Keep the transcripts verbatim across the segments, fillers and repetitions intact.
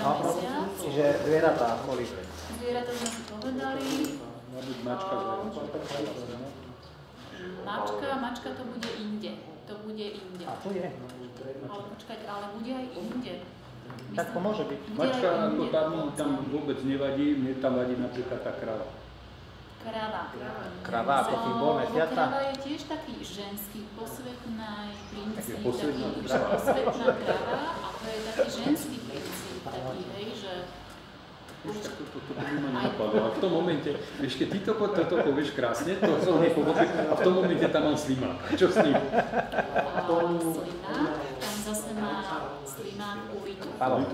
No, čiže zvieratá boli. Zvieratá sme si povedali. Mačka, mačka, mačka to bude inde. To bude inde. A tu je. Ale počkať, ale bude aj inde. Tak to môže byť. Mačka ako tam, tam vôbec nevadí, mne tam vadí napríklad tá krava. Krava. Krava ako symbol mesiaca? Krava je tiež taký ženský, posvetný princíp, taký posvetná posvetná krava a to je taký ženský princíp, taký, hej, že Už to, to, to by ma nenapadlo. A v tom momente, vieš, keď ty to, to, to povieš krásne, to som nepovedal, a v tom momente tam mám slimák. Čo s ním? Slimák, tam zase má slimák ulitu.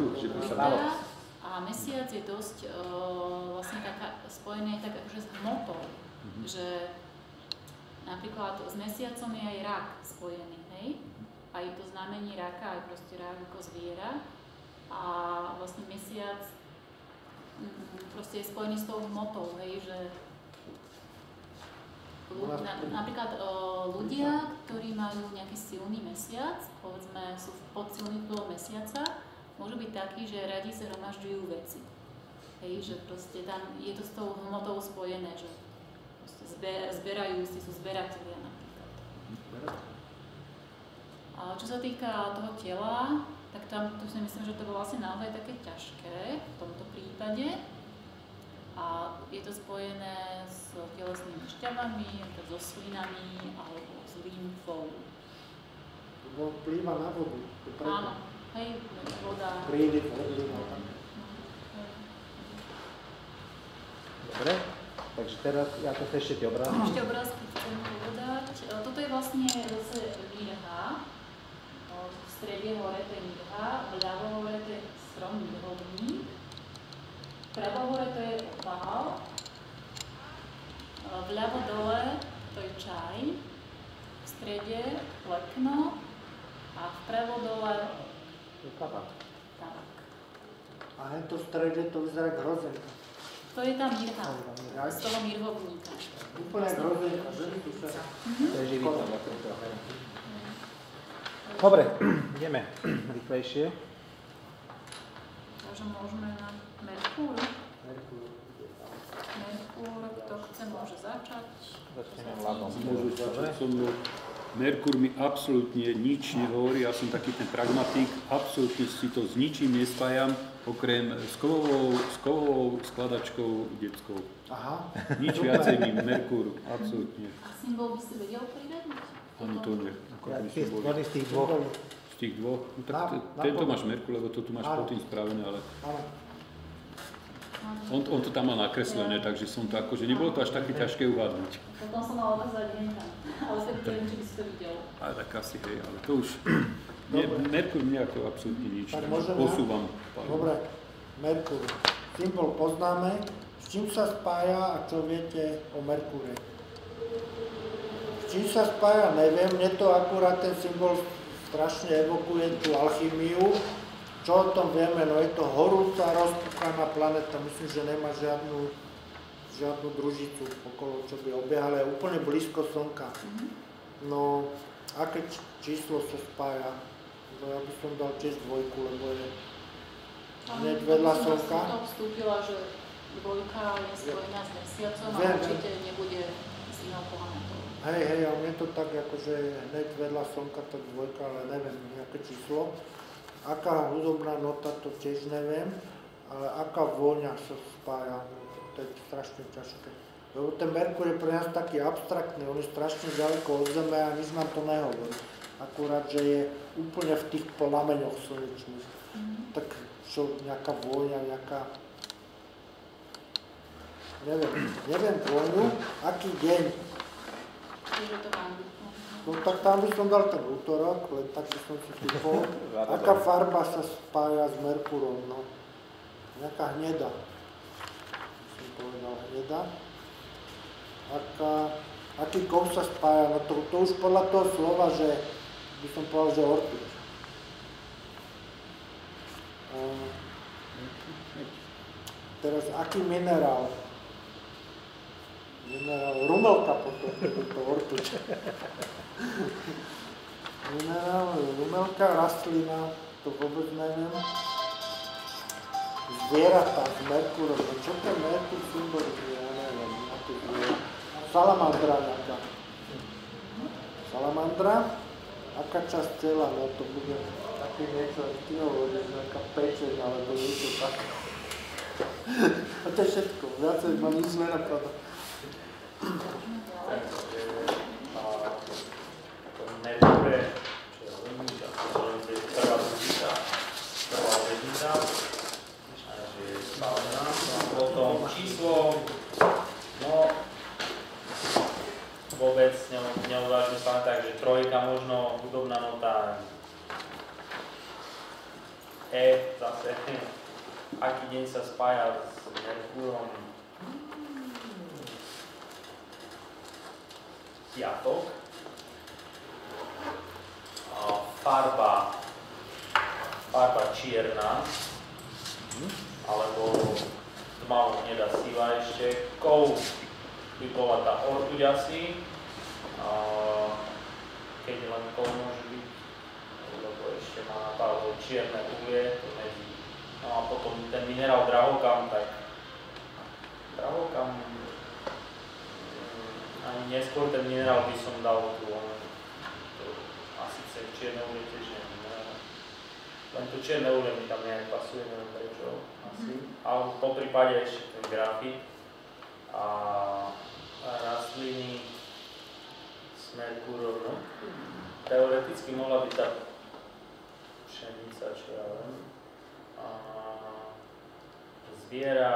A mesiac je dosť uh, vlastne taká, spojený tak akože s hmotou, mm-hmm. že napríklad s mesiacom je aj rak spojený, hej? Aj to znamení raka, aj proste rak ako zviera. A vlastne mesiac mm, proste je spojený s tou hmotou, hej, že na, napríklad uh, ľudia, ktorí majú nejaký silný mesiac, povedzme sú pod silným vplyvom mesiaca, môžu byť takí, že radi sa hromažďujú veci. Hej, že proste tam je to s tou hmotou spojené, že zber, zberajú si, sú zberatelia napríklad. A čo sa týka toho tela, tak tam to si myslím, že to bolo vlastne naozaj také ťažké v tomto prípade. A je to spojené s telesnými šťavami, so slinami alebo s lymfou. To bolo vplyva na vodu. Áno. Hej, voda. Príliv vody. Dobre, takže teraz ja to ešte tie obrázky. Ešte obrázky chcem povedať. Toto je vlastne zase mirha. V strede hore to je mirha, vľavo hore to je strom mirhovník. Vpravo hore to je opál. Vľavo dole to je čaj. V strede plekno. A vpravo dole Tabak. Tabak. A hento v strede to vyzerá k hrozenka. To je tá mirha, z toho mirhovníka. Úplne hrozenka, že? To je živý tabak. Dobre, ideme rýchlejšie. Takže môžeme na Merkúr. Merkúr, kto chce, môže začať. Začneme hľadom. Môžu začať so mnou. Merkur mi absolútne nič nehovorí, ja som taký ten pragmatik, absolútne si to s ničím nespájam, okrem s kovovou, s kovovou skladačkou detskou. Aha. Nič viacej mi Merkur, absolútne. A symbol by si vedel privednúť? Ani to nie. Ja, ty z tých dvoch. Z tých dvoch? No, tak Na, na tento to. Máš Merkur, lebo to tu máš pod tým spravené, ale Áno. on, on to tam mal nakreslené, takže som to akože, nebolo to až také ťažké uhádnuť. Potom som mala otázať henka, ale sa neviem, či by si to videl. Ale tak asi hej, ale to už, nie, Merkur mne ako absolútne nič, Tak tak môžeme? posúvam. Dobre, Merkur. Symbol poznáme. S čím sa spája a čo viete o Merkúre? S čím sa spája, neviem. Mne to akurát ten symbol strašne evokuje tú alchymiu. Čo o tom vieme? No je to horúca, rozpúchaná planéta. Myslím, že nemá žiadnu, žiadnu družicu okolo, čo by obiehala. Je úplne blízko Slnka. No, aké číslo sa spája? No, ja by som dal tiež dvojku, lebo je hneď vedľa Slnka. Som to vstúpila, že dvojka je spojená s mesiacom a Viem, určite nebude s inou planetou. Hej, hej, a mne to tak akože hneď vedľa Slnka, tak dvojka, ale neviem, nejaké číslo. Aká hudobná nota, to tiež neviem, ale aká vôňa sa spája, to je strašne ťažké. Lebo ten Merkur je pre nás taký abstraktný, on je strašne ďaleko od Zeme a nič nám to nehovorí. Akurát, že je úplne v tých plameňoch slnečných. Mm. Tak čo, nejaká vôňa, nejaká... Neviem, neviem vôňu, aký deň. Čiže to mám. No tak tam by som dal ten útorok, len tak by som si typol. Aká farba sa spája s Merkurom, no. Nejaká hnedá. Som povedal hnedá. Aká, aký kov sa spája, no to, to už podľa toho slova, že by som povedal, že ortuť. Uh, teraz, aký minerál? Minerál, rumelka potom, keď je to ortuť. Minerál, rumelka, rastlina, to vôbec neviem. zvieratá s Merkúrom. No čo ten Merkúr symbolizuje, ja neviem, aké zviera. Salamandra nejaká. Salamandra, aká časť tela, no to bude také niečo, ty hovoríš, nejaká pečeň, alebo niečo také. A to je všetko, viacej ma nič nenapadá. Merkúre, čo je lednica, to je prvá dusíka, prvá lednica, že je spálená. Potom číslo, no, vôbec neuvážne spálené, takže trojka možno, hudobná nota, E zase, aký deň sa spája s Merkúrom, piatok. Farba, farba čierna, alebo tmavo hnedá siva ešte. Kov by bola tá ortuť asi, keď len kov môže byť, lebo ešte má napadlo čierne uhlie, to medzi. No a potom ten minerál drahokam, tak drahokam, ani neskôr ten minerál by som dal tu. Čierne uhlie tiež neviem, len to čierne uhlie mi tam nejak pasuje, neviem prečo asi. Ale po prípade ešte ten grafit a rastliny s Merkúrom, no. Teoreticky mohla byť tá pšenica, čo ja viem. A zviera,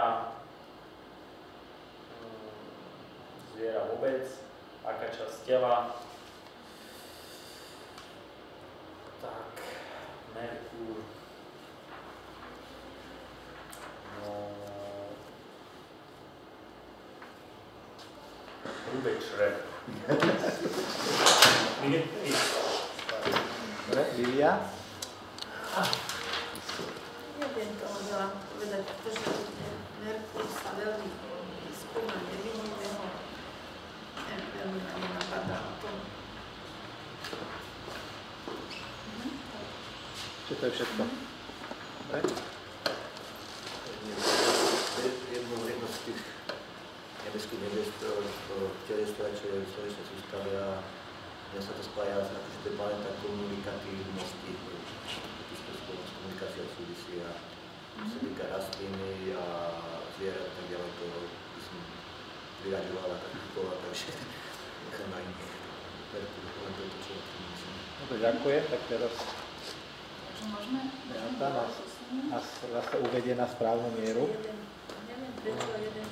zviera vôbec, aká časť tela. Tak, Merkúr, no, hrubé črevo. Dobre, Livia? Neviem toho veľa povedať, pretože Merkúr sa veľmi skúma nevinného, veľmi ma nenapadá o tom. Čo to je všetko? Dobre? Jedno, jedno z tých nebeských neviest v telestva, čo je v slnečnej sústave a mňa sa to spája, akože to je planeta komunikatívnosti, s komunikáciou súvisí a čo sa týka rastliny a zvierat, tak ďalej to by som vyraďovala tak typovala, takže nechám na iných Merkúr, len to, čo o tým myslím. Dobre, ďakujem, tak teraz Môžeme? Beata nás, nás zase uvedie na správnu mieru. Jeden, neviem prečo jeden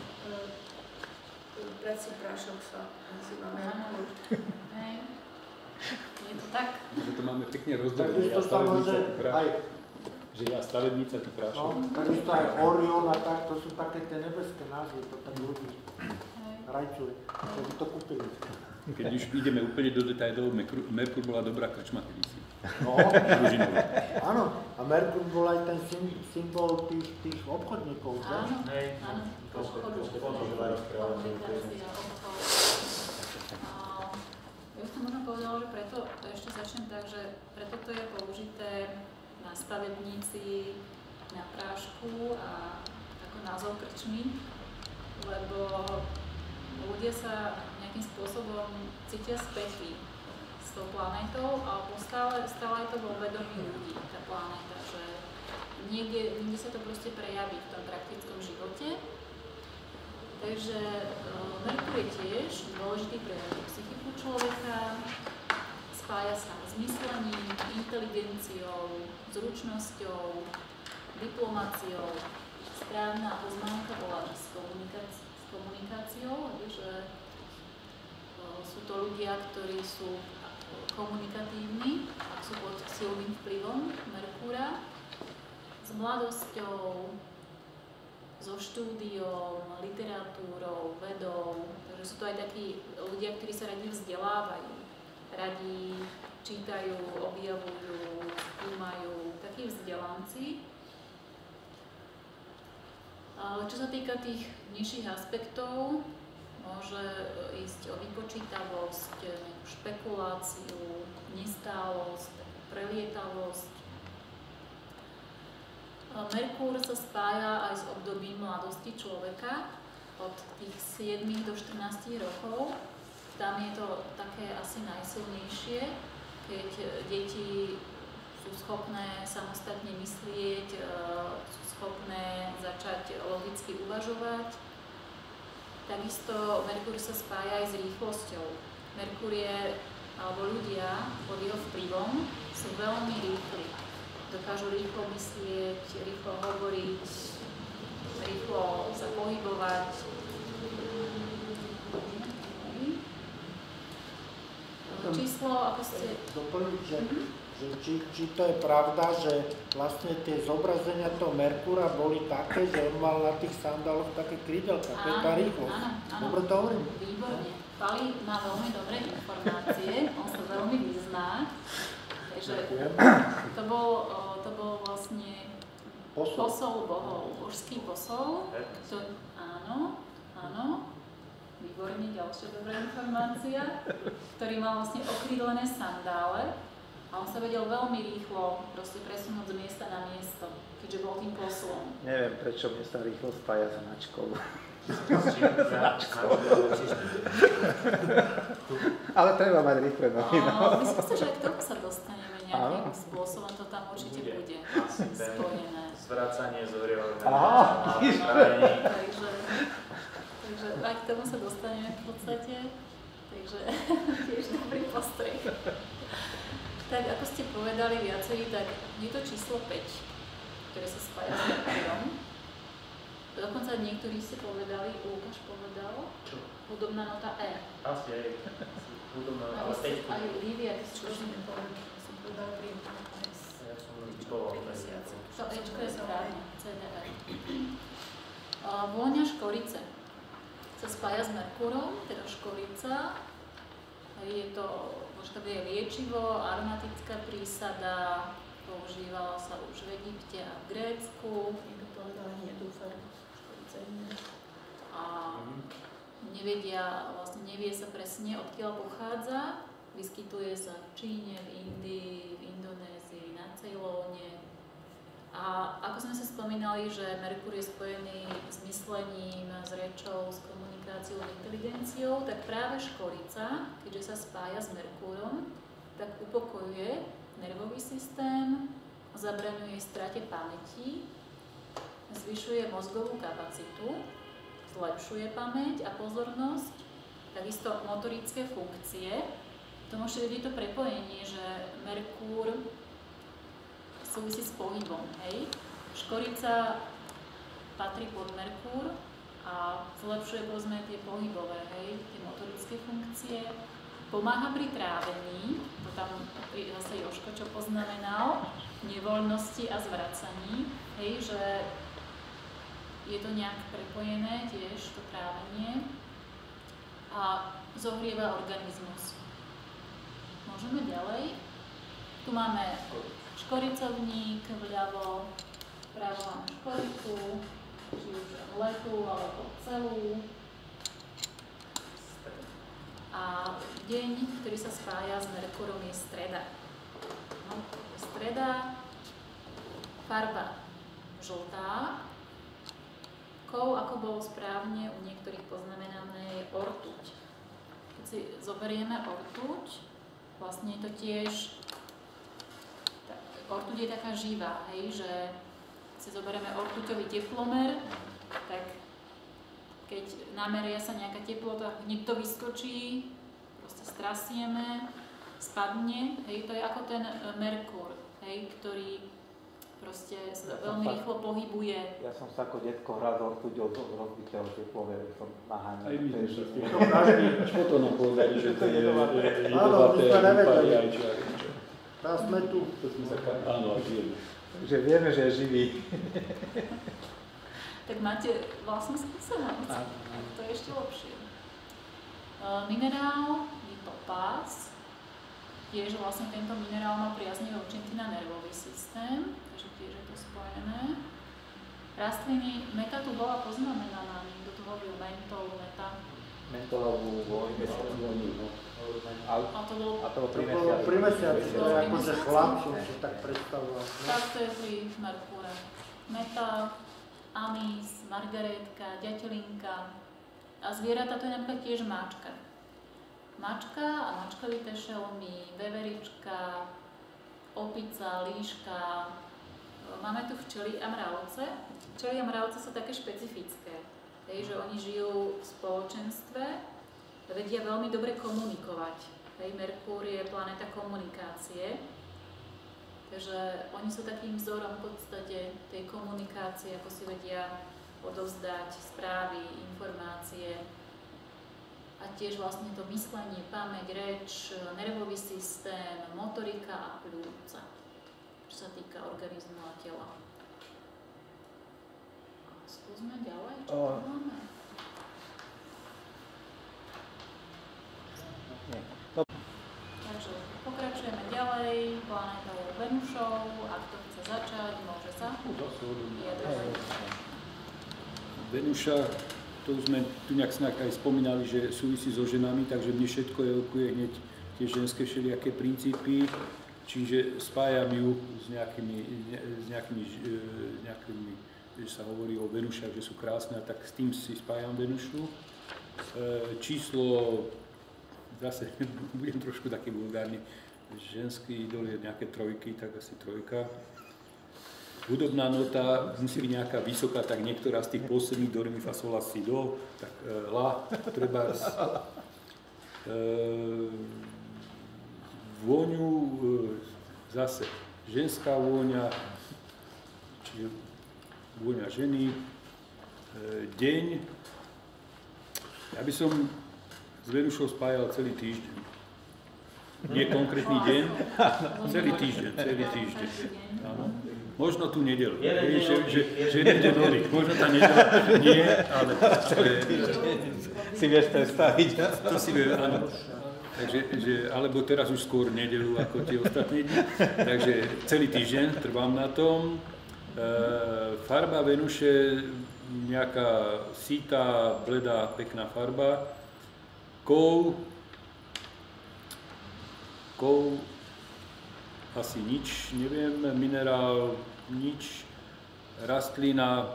uh, prací prášok sa nazýva Merkúr. Hej. Je to tak? Že to máme pekne rozdelené. Takže Ja to tam môže stavebnica, ty prášok. aj, Že ja stavebnica, ty no, prášok. takisto aj Orion a tak, to sú také tie nebeské názvy, to tak ľudí Hej. rajčuje, to by to kúpili. Keď už ideme úplne do detailov, Merkúr, Merkúr bola dobrá krčma kedysi. No, Družinová. áno, a Merkúr bol aj ten sym, symbol tých, tých obchodníkov, že? Áno, Hej, áno. Obchodu, obchodu, komunikácia, obchod. A ja už som možno povedala, že preto, to ešte začnem tak, že preto to je použité na stavebnici, na prášku a ako názov krčmy, lebo ľudia sa nejakým spôsobom cítia spätí s tou planétou, alebo stále, stále je to vo vedomí ľudí, tá planéta, že niekde, niekde sa to proste prejaví v tom praktickom živote. Takže uh, Merkúr je tiež dôležitý pre psychiku človeka, spája sa s myslením, inteligenciou, zručnosťou, diplomáciou. Správna poznámka bola, že s, komunikáci- s komunikáciou, že uh, sú to ľudia, ktorí sú komunikatívni, sú pod silným vplyvom Merkúra, s mladosťou, so štúdiom, literatúrou, vedou, takže sú to aj takí ľudia, ktorí sa radi vzdelávajú, radi čítajú, objavujú, skúmajú, takí vzdelanci. Čo sa týka tých nižších aspektov, môže ísť o vypočítavosť, nejakú špekuláciu, nestálosť, prelietavosť. Merkúr sa spája aj s obdobím mladosti človeka od tých siedmich do štrnástich rokov. Tam je to také asi najsilnejšie, keď deti sú schopné samostatne myslieť, sú schopné začať logicky uvažovať. Takisto Merkúr sa spája aj s rýchlosťou. Merkúr je, alebo ľudia pod jeho vplyvom sú veľmi rýchli. Dokážu rýchlo myslieť, rýchlo hovoriť, rýchlo sa pohybovať. Číslo, ako ste... Doplniť, že, že či, či to je pravda, že vlastne tie zobrazenia toho Merkúra boli také, že on mal na tých sandáloch také krídelka, to je tá rýchlosť. Áno, áno. Dobre to hovorím? Výborne. Pali má veľmi dobré informácie, on sa veľmi vyzná. Takže to bol, to bol vlastne posol, posol bohov, božský posol. To, áno, áno, výborne, ďalšia dobrá informácia, ktorý mal vlastne okrídlené sandále a on sa vedel veľmi rýchlo proste presunúť z miesta na miesto, keďže bol tým poslom. Neviem, prečo mne sa rýchlo spája s značkou. Ale treba mať rýchle nohy. No. Myslím si, že aj k tomu sa dostaneme nejakým spôsobom, to tam určite bude spojené. Zvracanie zorievania. Takže, takže aj k tomu sa dostaneme v podstate. Takže tiež dobrý postreh. Tak ako ste povedali viacerí, tak je to číslo päť, ktoré sa spája s Merkúrom. Dokonca niektorí ste povedali, Lukáš povedal, čo? Hudobná nota E. Asi aj hudobná nota, ale päť. Aj Lívia, keď ste už nepovedali, som povedal pri S. Ja som typoval mesiaci. To Ečko je správne, C D E. Vôňa škorice sa spája s Merkúrom, teda škorica. Je to, možno to je liečivo, aromatická prísada, používala sa už v Egypte a v Grécku. Niekto povedal, nie, dúfam. A nevedia, vlastne nevie sa presne, odkiaľ pochádza. Vyskytuje sa v Číne, v Indii, v Indonézii, na Ceylóne. A ako sme sa spomínali, že Merkúr je spojený s myslením, s rečou, s komunikáciou, s inteligenciou, tak práve škorica, keďže sa spája s Merkúrom, tak upokojuje nervový systém, zabraňuje strate pamäti, zvyšuje mozgovú kapacitu, zlepšuje pamäť a pozornosť, takisto motorické funkcie. To môžete vidieť to prepojenie, že Merkúr súvisí s pohybom, hej. Škorica patrí pod Merkúr a zlepšuje povedzme tie pohybové, hej, tie motorické funkcie. Pomáha pri trávení, to tam zase Jožko čo poznamenal, nevoľnosti a zvracaní, hej, že je to nejak prepojené tiež, to trávenie, a zohrieva organizmus. Môžeme ďalej. Tu máme škoricovník, vľavo, vpravo máme škoricu, či už letu alebo celú. A deň, ktorý sa spája s Merkúrom, je streda. No, streda, farba žltá. Kov, ako bolo správne u niektorých poznamenané, je ortuť. Keď si zoberieme ortuť, vlastne je to tiež, ortuť je taká živá, hej, že si zoberieme ortuťový teplomer, tak keď nameria sa nejaká teplota, hneď to vyskočí, proste strasieme, spadne, hej, to je ako ten Merkúr, hej, ktorý proste sa veľmi rýchlo pohybuje. Ja som sa ako detko hral s ortuťou z rozbitého teploveru, som naháňal. Aj my sme sa s tým. Čo to nám povedali, že to je jedovaté vypariajče. Tá sme tu. To sme sa, áno, aj vieme. Takže vieme, že je živý. Tak máte vlastnú skúsenosť, to je ešte lepšie. Minerál je topáz. Tiež vlastne tento minerál má priaznivé účinky na nervový systém, takže tiež je to spojené. Rastliny, meta tu bola poznamenaná, niekto tu hovoril mentol, meta. Mentolovú vojnu. A to bolo, A to bolo pri To bolo pri mesiaci. mesiaci, to je akože chlap, som si tak predstavoval. tak to je pri Merkúre. meta, anís, margarétka, ďatelinka. A zvieratá to je napríklad tiež mačka. Mačka a mačkovité šelmy, veverička, opica, líška. Máme tu včely a mravce. Včely a mravce sú také špecifické, hej, že oni žijú v spoločenstve, vedia veľmi dobre komunikovať. Hej, Merkúr je planéta komunikácie. Takže oni sú takým vzorom v podstate tej komunikácie, ako si vedia odovzdať správy, informácie a tiež vlastne to myslenie, pamäť, reč, nervový systém, motorika a pľúca, čo sa týka organizmu a tela. Skúsme ďalej, čo O... tu máme? Takže pokračujeme ďalej, planétou Venušou, ak to chce začať, môže sa vyjadrovať. Venuša, to sme tu nejak snak aj spomínali, že súvisí so ženami, takže mne všetko evokuje hneď tie ženské všelijaké princípy, čiže spájam ju s nejakými, s nejakými, nejakými, že sa hovorí o Venušách, že sú krásne, a tak s tým si spájam Venušu. Číslo, zase budem trošku taký vulgárny, ženský idol je nejaké trojky, tak asi trojka. Hudobná nota musí byť nejaká vysoká, tak niektorá z tých posledných do, re, mi, fa, sol, la, si, do, tak e, la, treba z, e, vôňu, e, zase ženská vôňa, čiže vôňa ženy, e, deň. Ja by som s Venušou spájal celý týždeň. Nie konkrétny deň, celý týždeň, celý týždeň. Áno. Možno tú nedeľu, že, že, že nedeľu, možno tá nedeľa nie, ale... ale si vieš predstaviť. To si vie, áno. Takže, že, alebo teraz už skôr nedeľu ako tie ostatné dni. Takže celý týždeň trvám na tom. E, farba Venuše, nejaká sítá, bledá, pekná farba. Kov, kov, asi nič, neviem, minerál, nič, rastlina,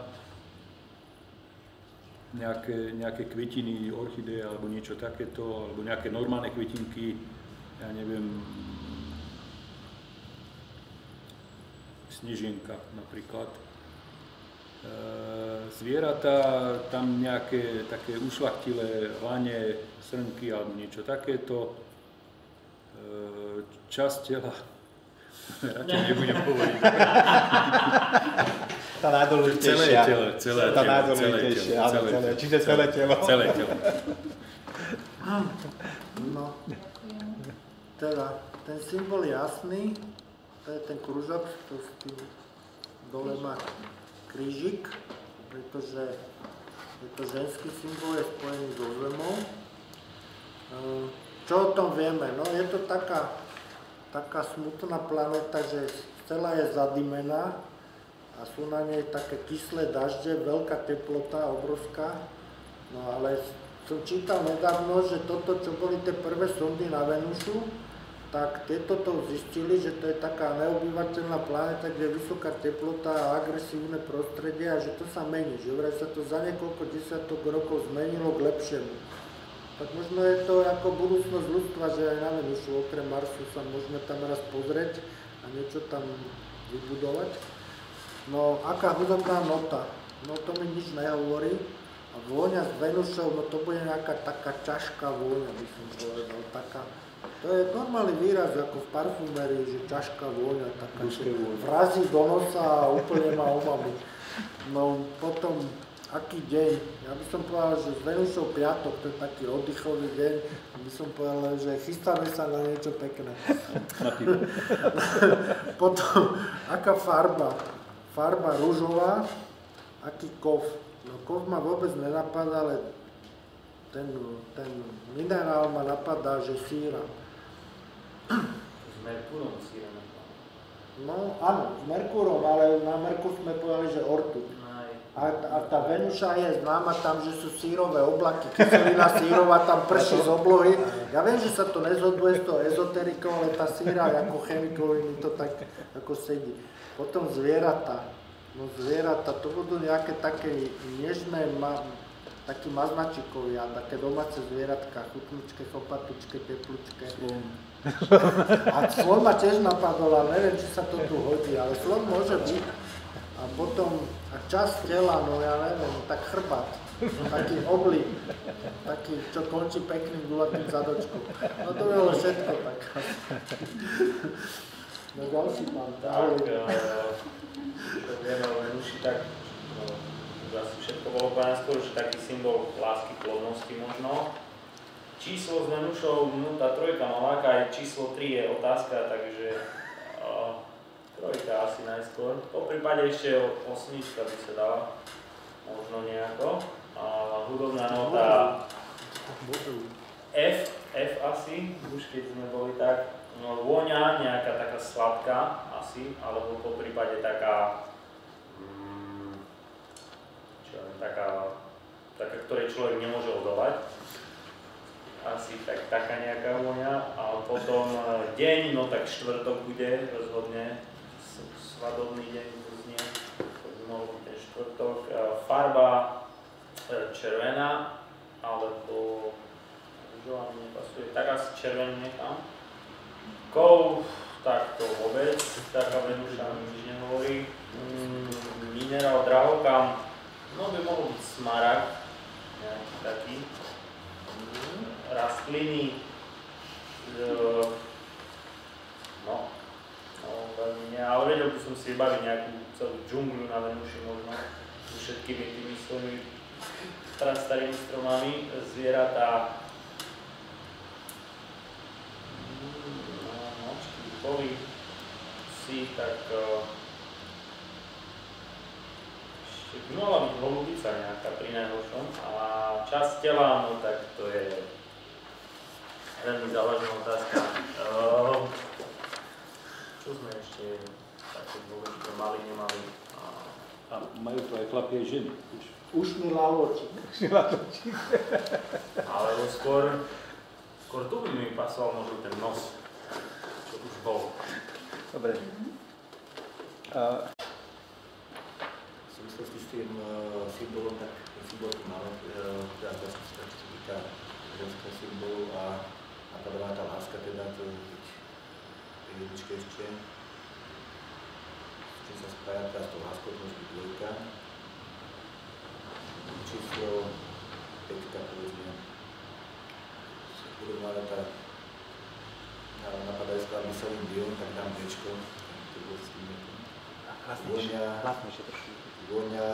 nejaké, nejaké kvetiny, orchideje alebo niečo takéto, alebo nejaké normálne kvetinky, ja neviem, snežienka napríklad. E, zvieratá, tam nejaké také ušľachtilé lane, srnky alebo niečo takéto. E, časť tela, radšej nebudem hovoriť. Tá najdôležitejšia. Celé telo, celé tá telo, najdôležitejšia, áno, celé, celé, čiže celé telo. Celé telo. No, teda, ten symbol je jasný, to je ten kružok, to s tým dole má krížik, pretože je to ženský symbol, je spojený so zemou. Čo o tom vieme? No, je to taká, taká smutná planéta, že celá je zadimená a sú na nej také kyslé dažde, veľká teplota, obrovská. No ale som čítal nedávno, že toto, čo boli tie prvé sondy na Venušu, tak tieto to zistili, že to je taká neobyvateľná planéta, kde je vysoká teplota a agresívne prostredie a že to sa mení, že vraj sa to za niekoľko desiatok rokov zmenilo k lepšiemu. Tak možno je to ako budúcnosť ľudstva, že aj na Venušu okrem Marsu sa môžeme tam raz pozrieť a niečo tam vybudovať. No, aká hudobná nota? No to mi nič nehovorí. A vôňa s Venušou, no to bude nejaká taká ťažká vôňa, by som povedal. Taká, to je normálny výraz, ako v parfumérii, že ťažká vôňa, taká, že vrazí do nosa a úplne ma omami. No potom, aký deň? Ja by som povedal, že s Venušou piatok, to je taký oddychový deň, by som povedal, že chystáme sa na niečo pekné. Potom, aká farba? Farba ružová, aký kov? No kov ma vôbec nenapadá, ale ten, ten minerál ma napadá, že síra. S Merkúrom síra napadá. No áno, s Merkúrom, ale na Merkúr sme povedali, že ortuť. A, a tá Venuša je známa tam, že sú sírové oblaky, kyselina sírová tam prší z oblohy. Ja viem, že sa to nezhoduje s tou ezoterikou, ale tá síra ako chemikou mi to tak ako sedí. Potom zvieratá. No zvieratá, to budú nejaké také nežné, ma, takí maznačikovia, také domáce zvieratka, chutničke, chopatučke, teplučke. Slon. A slon ma tiež napadol, ale neviem, či sa to tu hodí, ale slon môže byť. A potom, a časť tela, no ja neviem, tak chrbát, taký oblík, taký, čo končí pekným gulatým zadočkom. No to bolo všetko tak. No ďalší pán. Tak, čo vieme o Venuši, tak no, asi všetko bolo povedané skôr, že taký symbol lásky, plodnosti možno. Číslo s Venušou, no tá trojka ma láka, aj číslo tri je otázka, takže uh, trojka asi najskôr. Po prípade ešte osmička by sa dala, možno nejako. Uh, hudobná nota F, F asi, už keď sme boli tak. No, vôňa, nejaká taká sladká asi, alebo po prípade taká, mm, čo viem, taká, taká, ktorej človek nemôže odolať. Asi tak, taká nejaká vôňa. A potom deň, no tak štvrtok bude rozhodne, svadobný deň znie, to by mohol byť ten štvrtok. Farba červená, alebo rúžová mi nepasuje, tak asi červený nechám. Kov, tak to vôbec, taká Venuša mi nič nehovorí. Mm, minerál drahokam, no by mohol byť smaragd, nejaký taký. Mm, rastliny, e, no, no veľmi nie, ale vedel by som si vybaviť nejakú celú džungľu na Venuši možno, so všetkými tými svojimi prastarými stromami, zvieratá. Boli si, tak uh, ešte by mohla byť holubica nejaká pri najhoršom a časť tela, no tak to je veľmi závažná otázka. Uh, čo sme ešte také dôležité mali, nemali? Uh, A majú to aj chlapi aj ženy. Ušný laločík. Alebo skôr, skôr tu by mi pasoval možno ten nos. Už bol. Dobre. Uh, V súvislosti s tým uh, symbolom, tak ten symbol tu máme, uh, teda to sa týka ženského symbolu a napadá tá láska, teda to je byť jedničke ešte. S čím sa spája teda s tou láskou, to môže byť dvojka. Číslo päťka, povedzme. Budú máme tá napadajú skladný celým biom, tak dám Bčko, to bude s tým hlasnejšie trošku. Vôňa,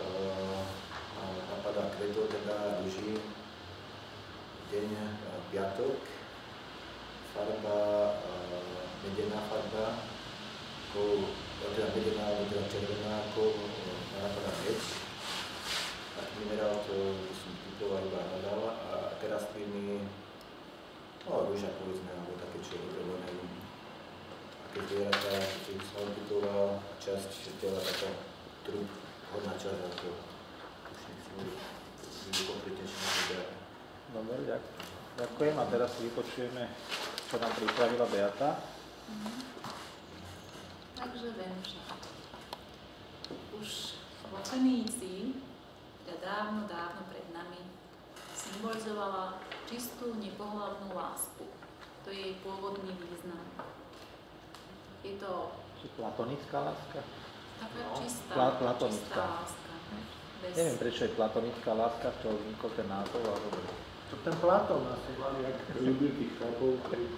napadá kveto, teda ruží, deň, piatok, farba, medená farba, kov, teda medená, alebo teda červená, kov, napadá meč, taký minerál, to som typoval iba nadal, a teraz tými no, rúža, povedzme, alebo také, čo je potrebné. Aké zvieratá, čo by som vypitoval, časť tela, taká trup, hodná časť, ako už nechci byť konkrétnejšie na zvieratá. Dobre, ďakujem. Ďakujem a teraz si vypočujeme, čo nám pripravila Beata. Mm. Takže Venuša. Už vo Fenícii, teda dávno, dávno pred nami, symbolizovala čistú, nepohlavnú lásku. To je jej pôvodný význam. Je to Či platonická láska? taká No. čistá, Pla- platonická. čistá láska. Bez... Neviem, prečo je platonická láska, čo vznikol ten názov, ale dobre. To ten Platón asi mali, jak ľúbil tých chlapov.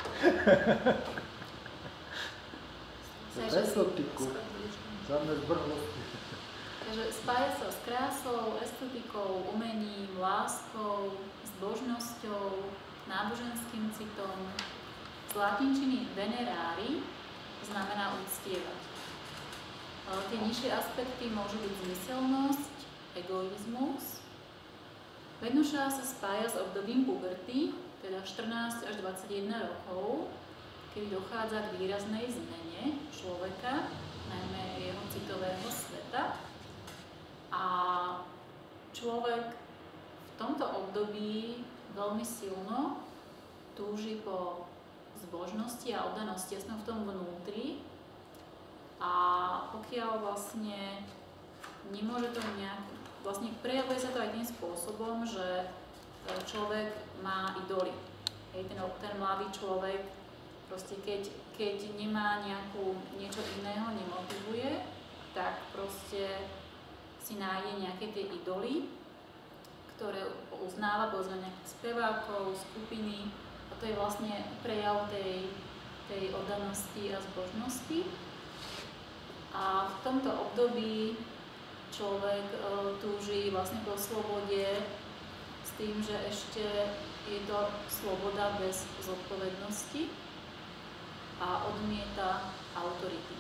Chceš, Estetiku. že si- Žiadne zbrhlosti. Takže spája sa s krásou, estetikou, umením, láskou, zbožnosťou, náboženským citom. Z latinčiny venerári znamená uctievať. Ale tie nižšie aspekty môžu byť zmyselnosť, egoizmus. Venuša sa spája s obdobím puberty, teda štrnásť až dvadsaťjeden rokov, kedy dochádza k výraznej zmene človeka, najmä jeho citového sveta. A človek v tomto období veľmi silno túži po zbožnosti a oddanosti, ja som v tom vnútri. A pokiaľ vlastne nemôže to nejak, vlastne prejavuje sa to aj tým spôsobom, že človek má idoly. Hej, ten, ten mladý človek, proste keď, keď nemá nejakú, niečo iného, nemotivuje, tak proste si nájde nejaké tie idoly, ktoré uznáva, povedzme nejakých spevákov, skupiny, a to je vlastne prejav tej, tej oddanosti a zbožnosti. A v tomto období človek e, túži vlastne po slobode s tým, že ešte je to sloboda bez zodpovednosti a odmieta autority.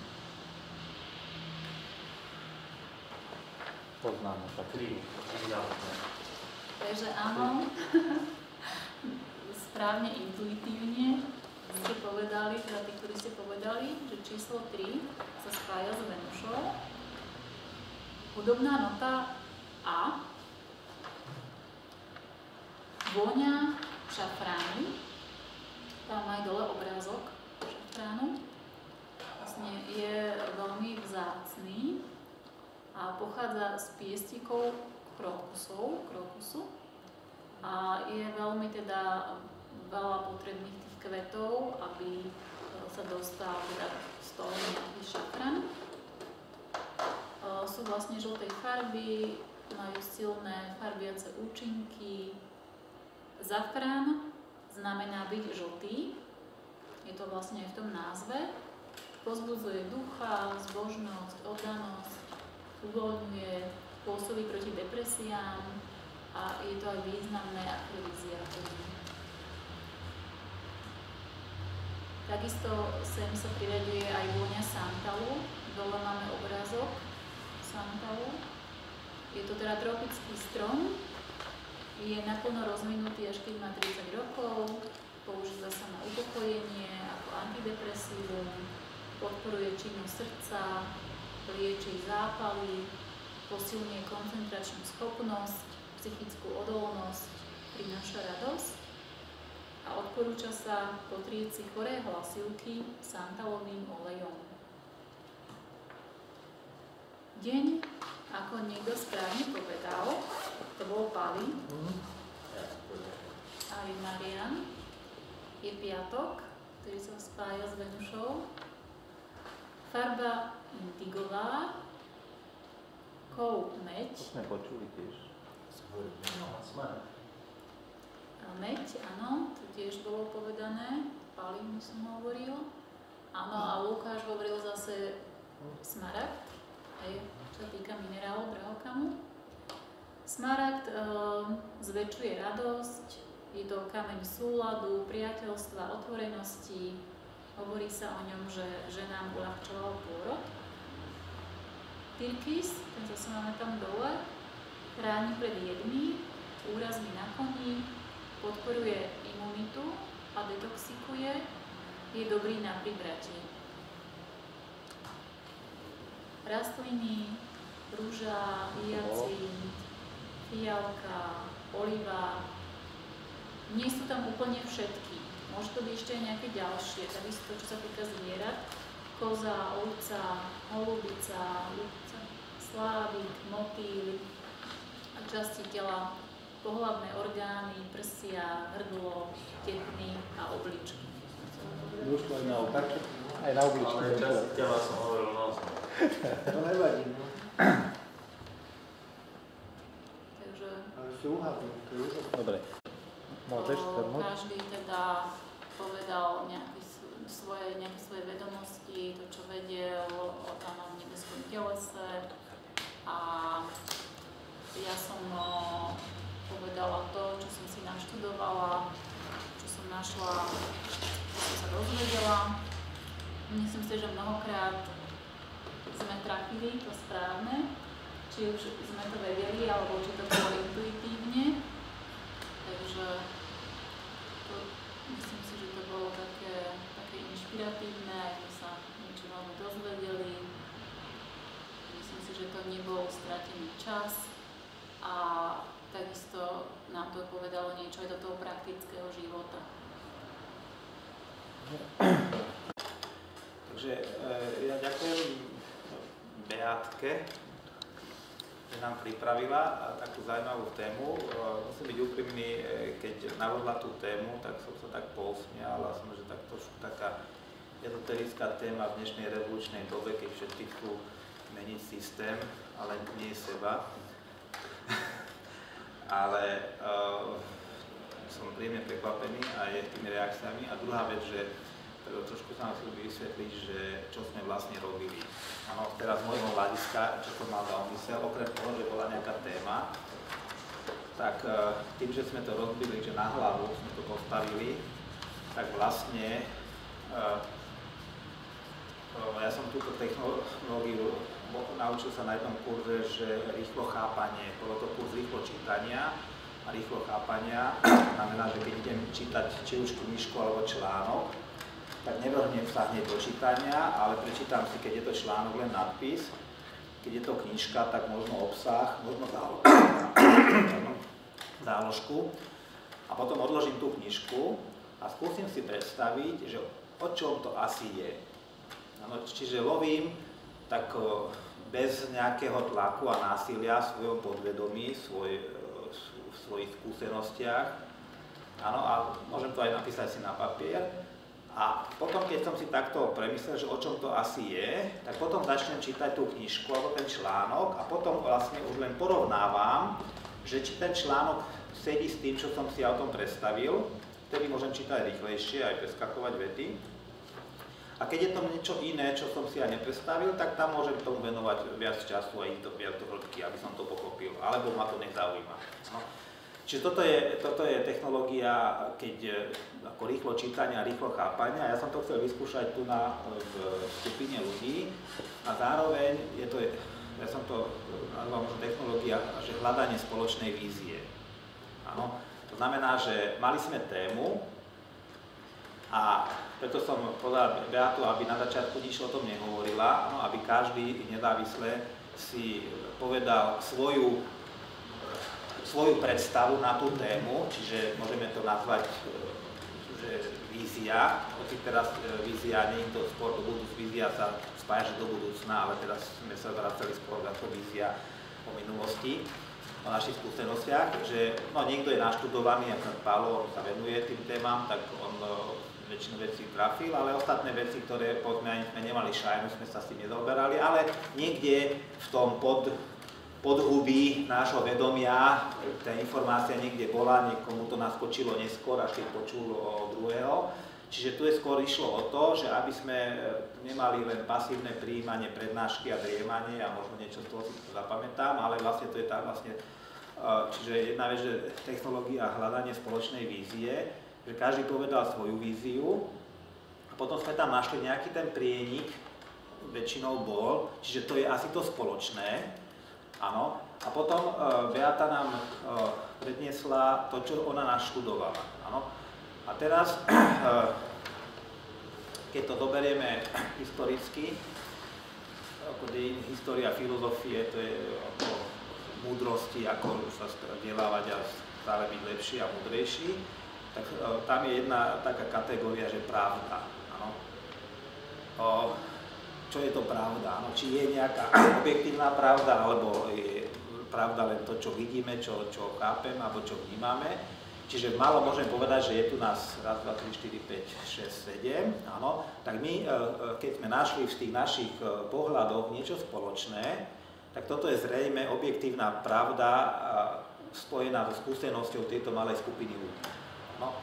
Poznáme tak. Takže áno, správne, intuitívne ste povedali, teda tí, ktorí ste povedali, že číslo tri sa spája s Venušou. Hudobná nota A. Vôňa šafránu. Tam aj dole obrázok šafránu. Vlastne je veľmi vzácny a pochádza z piestikov krokusov, krokusu. A je veľmi teda veľa potrebných tých kvetov, aby sa dostal teda z toho nejaký šafrán. Sú vlastne žltej farby, majú silné farbiace účinky. Zafrán znamená byť žltý, je to vlastne aj v tom názve. Pozbudzuje ducha, zbožnosť, oddanosť, uvoľňuje, pôsobí proti depresiám a je to aj významné afrodiziakum. Takisto sem sa priraďuje aj vôňa santalu. Dole máme obrázok santalu. Je to teda tropický strom. Je naplno rozvinutý, až keď má tridsať rokov. Používa sa na upokojenie ako antidepresívum. Podporuje činnosť srdca, lieči zápaly, posilňuje koncentračnú schopnosť, psychickú odolnosť, prináša radosť a odporúča sa potrieť si choré hlasivky santalovým olejom. Deň, ako niekto správne povedal, to bol Pali, aj Marian, je piatok, ktorý sa spája s Venušou. Farba indigová, kov meď. To sme počuli tiež. Meď, áno, to tiež bolo povedané, Palín som hovoril. Áno, a Lukáš hovoril zase smaragd, aj čo týka minerálov drahokamu. Smaragd e, zväčšuje radosť, je to kameň súladu, priateľstva, otvorenosti. Hovorí sa o ňom, že ženám uľahčoval pôrod. Tyrkis, ten zase máme tam dole, chráni pred jedmi, úrazmi na koni, podporuje imunitu a detoxikuje, je dobrý na pribratie. Rastliny, rúža, hyacint, fialka, oliva, nie sú tam úplne všetky. Môže to byť ešte aj nejaké ďalšie, takisto čo sa týka zvierat. Koza, ovca, holubica, ľudca, slávik, motýl a časti tela, pohlavné orgány, prsia, hrdlo, tetny a obličky. Došlo aj na obličky? Aj na obličky. Ale časti tela som hovoril nosom. To nevadí, no. Takže Ale súhlasím, to je úžasné. Dobre. Môžeš shrnúť? každý teda povedal nejaké svoje, nejaké svoje vedomosti, to čo vedel o danom nebeskom telese a ja som povedala to, čo som si naštudovala, čo som našla, čo som sa dozvedela. Myslím si, že mnohokrát sme trafili to správne, či už sme to vedeli, alebo či to bolo intuitívne. Takže to, myslím si, že to bolo také, také inšpiratívne, aj sme sa niečo veľmi dozvedeli. Myslím si, že to nebol stratený čas a takisto nám to povedalo niečo aj do toho praktického života. Takže ja ďakujem Beátke že nám pripravila takú zaujímavú tému. Musím byť úprimný, keď navodla tú tému, tak som sa tak pousmial a som, že tak trošku taká ezoterická téma v dnešnej revolučnej dobe, keď všetci chcú meniť systém, ale nie seba. Ale uh, som príjemne prekvapený aj tými reakciami. A druhá vec, že trošku sa nám chceli vysvetliť, že čo sme vlastne robili. Áno, teraz z môjho hľadiska, čo som mal za úmysel, okrem toho, že bola nejaká téma, tak uh, tým, že sme to rozbili, že na hlavu sme to postavili, tak vlastne uh, uh, ja som túto technológiu naučil sa na jednom kurze, že rýchlo chápanie, bolo to kurz rýchlo čítania a rýchlo chápania znamená, že keď idem čítať či už knižku alebo článok, tak nevrhnem sa hneď do čítania, ale prečítam si, keď je to článok, len nadpis, keď je to knižka, tak možno obsah, možno záložku a potom odložím tú knižku a skúsim si predstaviť, že o čom to asi je. Ano, čiže lovím tak bez nejakého tlaku a násilia v svojom podvedomí, svoj, v svojich skúsenostiach. Áno, a môžem to aj napísať si na papier. A potom, keď som si takto premyslel, že o čom to asi je, tak potom začnem čítať tú knižku alebo ten článok a potom vlastne už len porovnávam, že či ten článok sedí s tým, čo som si ja o tom predstavil, vtedy môžem čítať rýchlejšie, aj preskakovať vety. A keď je to niečo iné, čo som si ja nepredstavil, tak tam môžem tomu venovať viac času a ísť do viac do hĺbky, aby som to pochopil, alebo ma to nezaujíma. No. Čiže toto je, toto je technológia, keď ako rýchlo čítania a rýchlo chápania. Ja som to chcel vyskúšať tu na, v skupine ľudí a zároveň je to, ja som to nazval možno technológia, že hľadanie spoločnej vízie. Áno. To znamená, že mali sme tému, a preto som povedal Beatu, aby na začiatku nič o tom nehovorila, no, aby každý nezávisle si povedal svoju, svoju predstavu na tú tému, čiže môžeme to nazvať že vízia, hoci teraz vízia nie je to skôr do budúcna, vízia sa spája do budúcna, ale teraz sme sa vracali skôr ako vízia o minulosti, o našich skúsenostiach, že no, niekto je naštudovaný, ako Pálo, on sa venuje tým témam, tak on väčšinu vecí trafil, ale ostatné veci, ktoré povedzme ani sme nemali šajnu, sme sa s tým nezaoberali, ale niekde v tom pod, podhubí nášho vedomia tá informácia niekde bola, niekomu to naskočilo neskôr, až keď počul o druhého. Čiže tu je skôr išlo o to, že aby sme nemali len pasívne prijímanie prednášky a driemanie a možno niečo z toho si to zapamätám, ale vlastne to je tá vlastne, čiže jedna vec, že technológia a hľadanie spoločnej vízie, že každý povedal svoju víziu a potom sme tam našli nejaký ten prienik, väčšinou bol, čiže to je asi to spoločné, áno. A potom uh, Beata nám uh, predniesla to, čo ona naštudovala, áno. A teraz, uh, keď to zoberieme historicky, ako dejiny, história filozofie, to je ako múdrosti, ako sa vzdelávať a stále byť lepší a múdrejší, tak tam je jedna taká kategória, že pravda. Áno. O, čo je to pravda? Áno. Či je nejaká objektívna pravda, alebo je pravda len to, čo vidíme, čo, čo chápeme, alebo čo vnímame. Čiže málo môžem povedať, že je tu nás raz, dva, tri, štyri, päť, šesť, sedem. Áno. Tak my, keď sme našli v tých našich pohľadoch niečo spoločné, tak toto je zrejme objektívna pravda spojená so skúsenosťou tejto malej skupiny ľudí. No.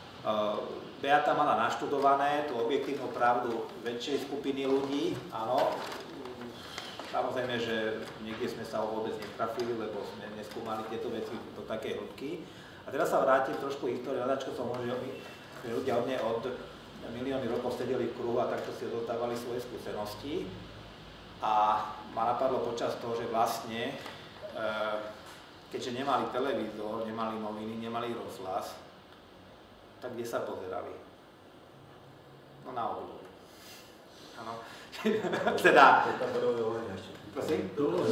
Beata mala naštudované tú objektívnu pravdu väčšej skupiny ľudí, áno. Samozrejme, že niekde sme sa vôbec netrafili, lebo sme neskúmali tieto veci do takej hĺbky. A teraz sa vrátim trošku históriu, na čo som možno, že ľudia od, od milióny rokov sedeli v kruhu a takto si odotávali svoje skúsenosti. A ma napadlo počas toho, že vlastne, keďže nemali televízor, nemali noviny, nemali rozhlas, tak kde sa pozerali? No na oblohu. Áno. Teda... Prosím?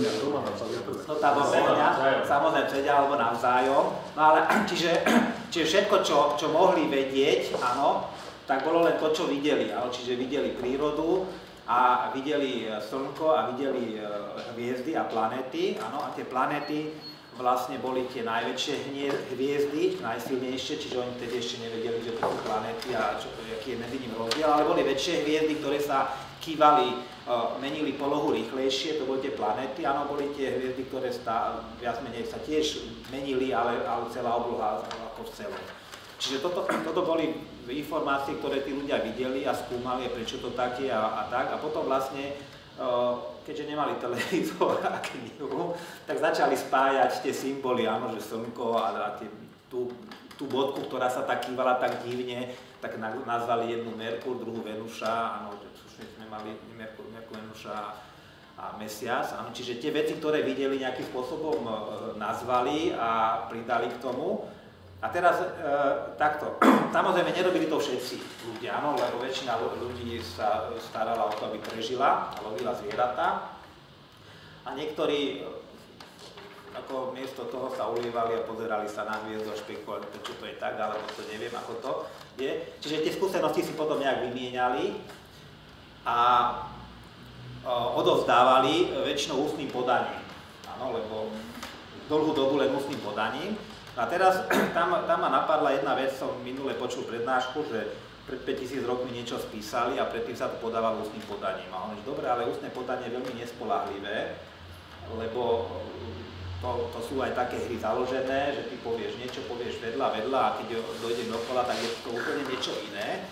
No tá bohľa, samozrejme sedia alebo navzájom. No ale čiže, čiže všetko, čo, čo mohli vedieť, áno, tak bolo len to, čo videli. Áno, čiže videli prírodu a a videli Slnko a videli hviezdy a planéty, áno, a tie planéty vlastne boli tie najväčšie hviezdy, najsilnejšie, čiže oni tedy ešte nevedeli, že to sú planéty a čo, aký je medzi nimi rozdiel, ale boli väčšie hviezdy, ktoré sa kývali, menili polohu rýchlejšie, to boli tie planéty, áno, boli tie hviezdy, ktoré stá, viac menej sa tiež menili, ale, ale celá obloha ako v celom. Čiže toto, toto boli informácie, ktoré tí ľudia videli a skúmali, prečo to tak je a, a tak. A potom vlastne, keďže nemali televízor a knihu, tak začali spájať tie symboly, áno, že slnko a, a tie, tú, tú bodku, ktorá sa tak kývala tak divne, tak nazvali jednu Merkur, druhú Venuša, áno, slušne sme mali Merkur, Merkur Venuša a Mesiac, áno, čiže tie veci, ktoré videli nejakým spôsobom nazvali a pridali k tomu. A teraz e, takto, samozrejme nerobili to všetci ľudia, áno, lebo väčšina ľudí sa starala o to, aby prežila a lovila zvieratá. A niektorí ako miesto toho sa ulievali a pozerali sa na hviezdu a špekulovali, prečo to je tak, alebo to neviem, ako to je. Čiže tie skúsenosti si potom nejak vymieniali a o, odovzdávali väčšinou ústnym podaním, áno, lebo dlhú dobu len ústnym podaním. A teraz tam, tam ma napadla jedna vec, som minule počul prednášku, že pred päťtisíc rokmi niečo spísali a predtým sa to podávalo ústnym podaním. A on že dobre, ale ústne podanie je veľmi nespoľahlivé, lebo to, to sú aj také hry založené, že ty povieš niečo, povieš vedľa, vedľa a keď dojde dokola, tak je to úplne niečo iné.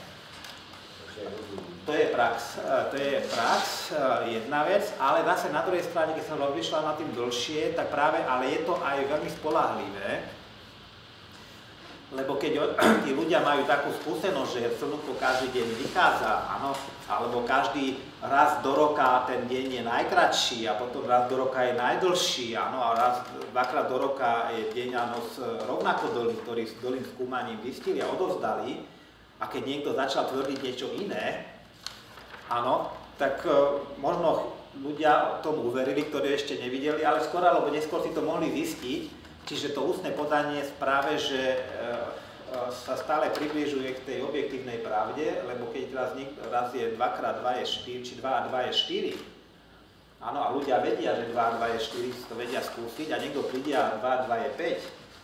To je prax, to je prax, jedna vec, ale zase na druhej strane, keď som rozmýšľal nad tým dlhšie, tak práve, ale je to aj veľmi spoľahlivé. Lebo keď tí ľudia majú takú skúsenosť, že slnko každý deň vychádza, áno, alebo každý raz do roka ten deň je najkratší a potom raz do roka je najdlhší, áno, a raz, dvakrát do roka je deň a noc rovnako dlhý, ktorý s dlhým skúmaním zistili a odovzdali, a keď niekto začal tvrdiť niečo iné, áno, tak uh, možno ľudia tomu uverili, ktorí ešte nevideli, ale skôr alebo neskôr si to mohli zistiť. Čiže to ústne podanie práve, že e, e, sa stále približuje k tej objektívnej pravde, lebo keď raz, raz je dva krát dva je štyri, či dva a dva je štyri, áno, a ľudia vedia, že dva a dva je štyri, to vedia skúsiť, a niekto príde a dva a dva je päť,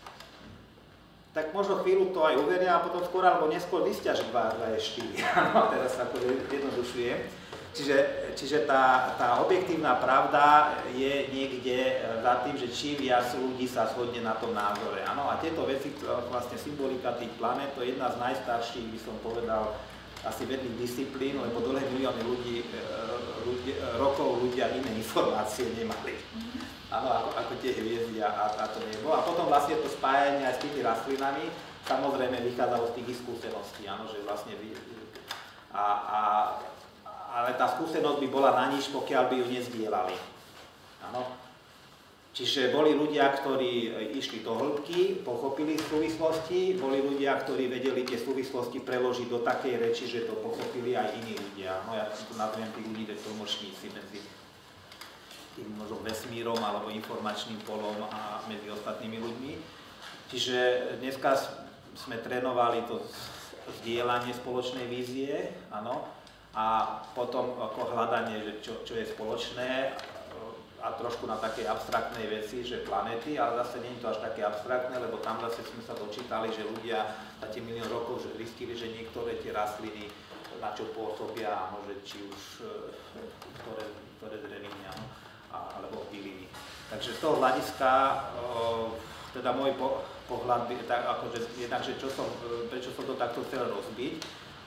tak možno chvíľu to aj uveria a potom skôr alebo neskôr zistia, že dva a dva je štyri. Áno, teraz sa to jednodušuje. Čiže, čiže tá, tá objektívna pravda je niekde za tým, že čím viac ľudí sa shodne na tom názore. Áno, a tieto veci, vlastne symbolika tých planét, to je jedna z najstarších, by som povedal, asi vedných disciplín, lebo dlhé milióny ľudí, ľudí, rokov ľudia iné informácie nemali. Áno, ako, ako tie hviezdy a, a to nebolo. A potom vlastne to spájanie aj s tými rastlinami, samozrejme vychádzalo z tých skúseností, áno, že vlastne vy, a, a ale tá skúsenosť by bola na nič, pokiaľ by ju nezdielali. Áno. Čiže boli ľudia, ktorí išli do hĺbky, pochopili súvislosti, boli ľudia, ktorí vedeli tie súvislosti preložiť do takej reči, že to pochopili aj iní ľudia. No ja tu nazviem tých ľudí, že tlmočníci medzi tým možno vesmírom alebo informačným polom a medzi ostatnými ľuďmi. Čiže dneska sme trénovali to zdieľanie spoločnej vízie, áno, a potom ako hľadanie, že čo, čo je spoločné a trošku na takej abstraktnej veci, že planéty, ale zase nie je to až také abstraktné, lebo tam zase sme sa dočítali, že ľudia za tie milión rokov že zistili, že niektoré tie rastliny na čo pôsobia, áno, že či už ktoré, ktoré dreviny, áno, alebo byliny. Takže z toho hľadiska, teda môj pohľad, tak akože jednak, že čo som, prečo som to takto chcel rozbiť,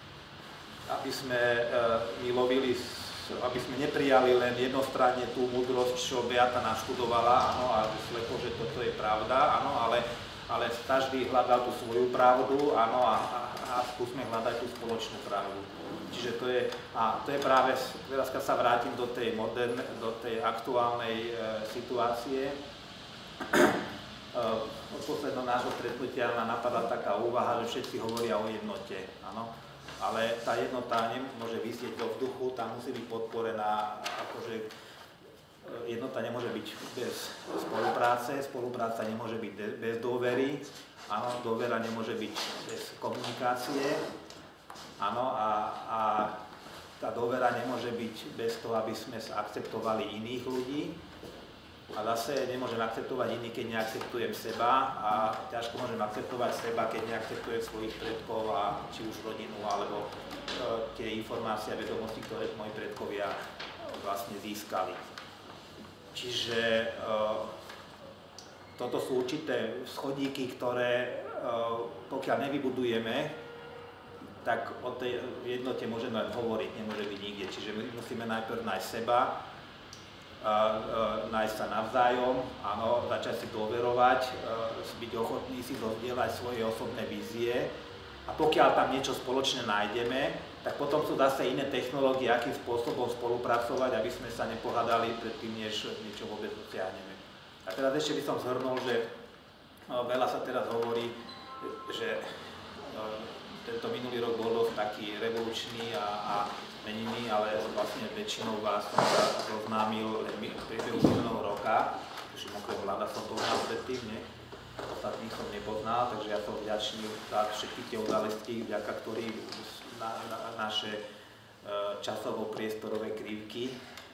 aby sme my lovili, aby sme neprijali len jednostranne tú múdrosť, čo Beata naštudovala, áno, a že slepo, že toto je pravda, áno, ale, ale každý hľadal tú svoju pravdu, áno, a, a, a skúsme hľadať tú spoločnú pravdu. Čiže to je, a to je práve, teraz sa vrátim do tej moderne, do tej aktuálnej e, situácie. E, od posledného nášho stretnutia ma napadá taká úvaha, že všetci hovoria o jednote, áno. Ale tá jednota nemôže vysieť do vzduchu, tá musí byť podporená, akože jednota nemôže byť bez spolupráce, spolupráca nemôže byť bez dôvery, áno, dôvera nemôže byť bez komunikácie, áno, a, a tá dôvera nemôže byť bez toho, aby sme akceptovali iných ľudí. A zase nemôžem akceptovať iných, keď neakceptujem seba a ťažko môžem akceptovať seba, keď neakceptujem svojich predkov a či už rodinu, alebo e, tie informácie a vedomosti, ktoré moji predkovia e, vlastne získali. Čiže e, toto sú určité schodíky, ktoré e, pokiaľ nevybudujeme, tak o tej jednote môžeme len hovoriť, nemôže byť nikde. Čiže my musíme najprv nájsť seba, Uh, uh, nájsť sa navzájom, áno, začať si dôverovať, uh, byť ochotný si zdieľať svoje osobné vízie a pokiaľ tam niečo spoločne nájdeme, tak potom sú zase iné technológie, akým spôsobom spolupracovať, aby sme sa nepohádali predtým, než niečo vôbec dosiahneme. A teraz ešte by som zhrnul, že uh, veľa sa teraz hovorí, že uh, tento minulý rok bol dosť taký revolučný a, a meniny, ale vlastne väčšinou vás som sa zoznámil v priebehu minulého roka, takže okrem vláda som poznal predtým, nie? Ostatných som nepoznal, takže ja som vďačný za všetky tie udalosti, vďaka ktorým na, na, naše e, časovo-priestorové krivky e,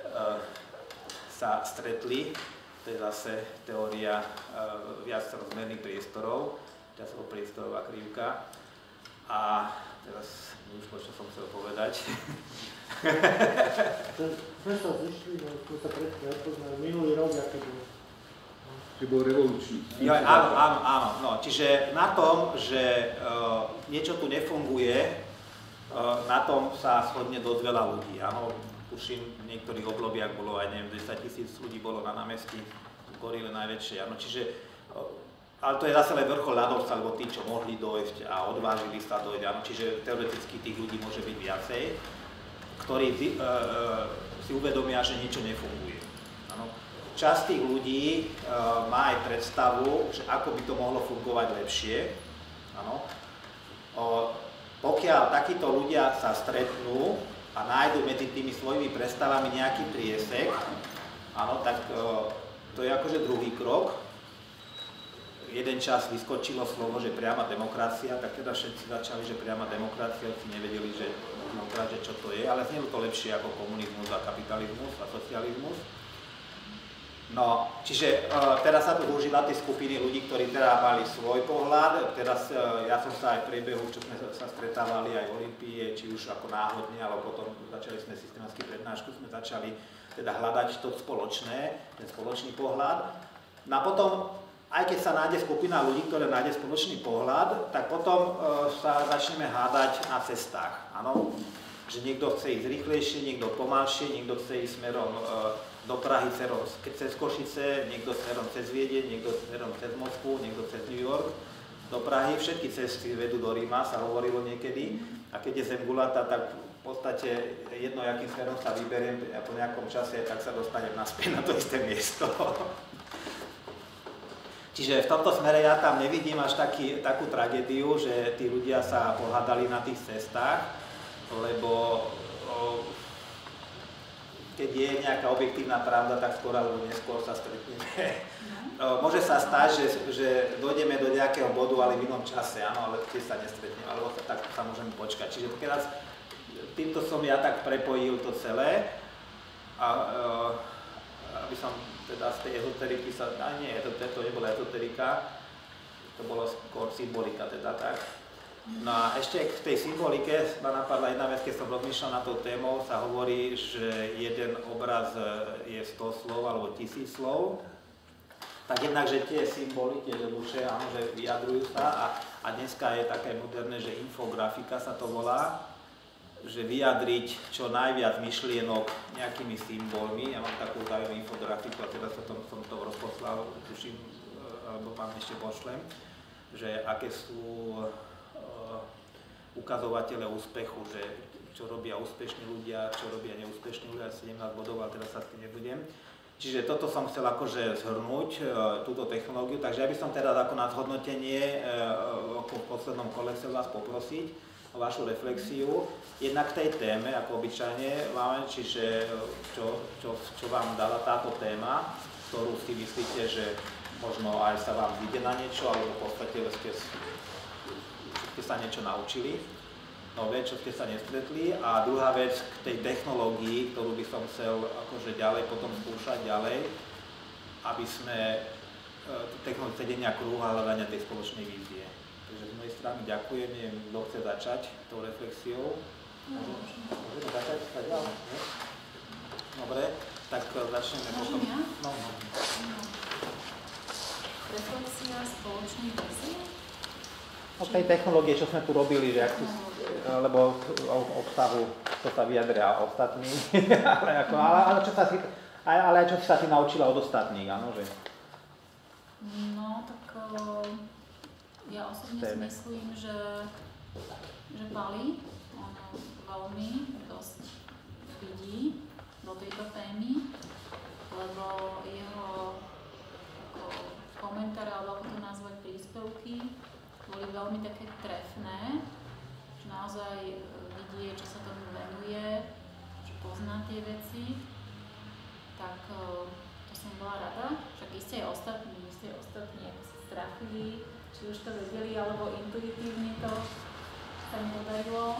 sa stretli. To je zase teória e, viacrozmerných priestorov, časovo-priestorová krivka. A teraz už čo som chcel povedať. Sme sa zišli, no sme sa predtým nepoznali minulý rok, aký bol. Že bol revolučný. Jo, áno, áno, áno. No, čiže na tom, že uh, niečo tu nefunguje, uh, na tom sa shodne dosť veľa ľudí. Áno, tuším, v niektorých oblobiach bolo aj, neviem, desať tisíc ľudí bolo na námestí, gorily najväčšie. Áno, čiže uh, ale to je zase len vrchol ľadovca, alebo tí, čo mohli dojsť a odvážili sa dojsť. Áno, čiže teoreticky tých ľudí môže byť viacej, ktorí uh, uh, si uvedomia, že niečo nefunguje. Áno. Časť tých ľudí uh, má aj predstavu, že ako by to mohlo fungovať lepšie. Áno. O, pokiaľ takíto ľudia sa stretnú a nájdu medzi tými svojimi predstavami nejaký priesek, áno, tak uh, to je akože druhý krok. Jeden čas vyskočilo slovo, že priama demokracia, tak teda všetci začali, že priama demokracia, si nevedeli, že demokracia, čo to je, ale znelo to lepšie ako komunizmus a kapitalizmus a socializmus. No, čiže uh, teraz sa tu užila tie skupiny ľudí, ktorí teda mali svoj pohľad. Teraz uh, ja som sa aj v priebehu, čo sme sa stretávali aj v Olympii, či už ako náhodne, alebo potom začali sme systematickú prednášku, sme začali teda hľadať to spoločné, ten spoločný pohľad. No a potom aj keď sa nájde skupina ľudí, ktoré nájde spoločný pohľad, tak potom e, sa začneme hádať na cestách. Áno? Že niekto chce ísť rýchlejšie, niekto pomalšie, niekto chce ísť smerom e, do Prahy cez Košice, niekto smerom cez Viedeň, niekto smerom cez Moskvu, niekto cez New York do Prahy. Všetky cesty vedú do Ríma, sa hovorilo niekedy. A keď je zem gulatá, tak v podstate jedno, akým smerom sa vyberiem, a po nejakom čase, tak sa dostanem naspäť na to isté miesto. Čiže v tomto smere ja tam nevidím až taký, takú tragédiu, že tí ľudia sa pohádali na tých cestách, lebo o, keď je nejaká objektívna pravda, tak skôr alebo neskôr sa stretneme. O, môže sa stať, že, že dojdeme do nejakého bodu, ale v inom čase, áno, ale keď sa nestretneme, alebo tak sa môžeme počkať. Čiže teraz týmto som ja tak prepojil to celé, a, o, aby som teda z tej ezoteriky sa, a nie, to, to nebola ezoterika, to bolo skôr symbolika, teda tak. No a ešte v tej symbolike ma napadla jedna vec, keď som rozmýšľal na tou témou, sa hovorí, že jeden obraz je sto slov alebo tisíc slov. Tak jednak, že tie symboly, tie duše, áno, že vyjadrujú sa a, a dneska je také moderné, že infografika sa to volá, že vyjadriť čo najviac myšlienok nejakými symbolmi. Ja mám takú zaujímavú infografiku a teda som to, som to rozposlal, tuším, alebo vám ešte pošlem, že aké sú uh, ukazovatele úspechu, že čo robia úspešní ľudia, čo robia neúspešní ľudia, sedemnásť bodov, ale teraz sa s tým nebudem. Čiže toto som chcel akože zhrnúť, uh, túto technológiu, takže ja by som teraz ako na zhodnotenie uh, v poslednom kole chcel vás poprosiť o vašu reflexiu. Jednak k tej téme, ako obyčajne máme, čiže čo, čo, čo vám dala táto téma, ktorú si myslíte, že možno aj sa vám vyjde na niečo, alebo v podstate ste, ste sa niečo naučili. nové, čo ste sa nestretli. A druhá vec k tej technológii, ktorú by som chcel akože ďalej potom skúšať ďalej, aby sme tú technológiu sedenia kruha a hľadania tej spoločnej vízie. Takže z mojej strany ďakujem, neviem, kto chce začať tou reflexiou. Môžeme začať? Dobre, tak začneme potom. Môžem ja? No, no. Reflexia spoločnej vízie? O tej technológie, čo sme tu robili, že akú, lebo o obsahu to sa vyjadria ostatní, ale, ako, ale, ale, čo sa si, ale čo si sa ty naučila od ostatných, áno, že? No, tak uh, ja osobne si myslím, že, že Pali on veľmi dosť vidí do tejto témy, lebo jeho ako, komentáre, alebo ako to nazvať, príspevky, boli veľmi také trefné, že naozaj vidie, čo sa tomu venuje, že pozná tie veci, tak to som bola rada. Však iste aj ostatní, iste aj ostatní, ako sa strafili, či už to vedeli, alebo intuitívne to sa mi podarilo.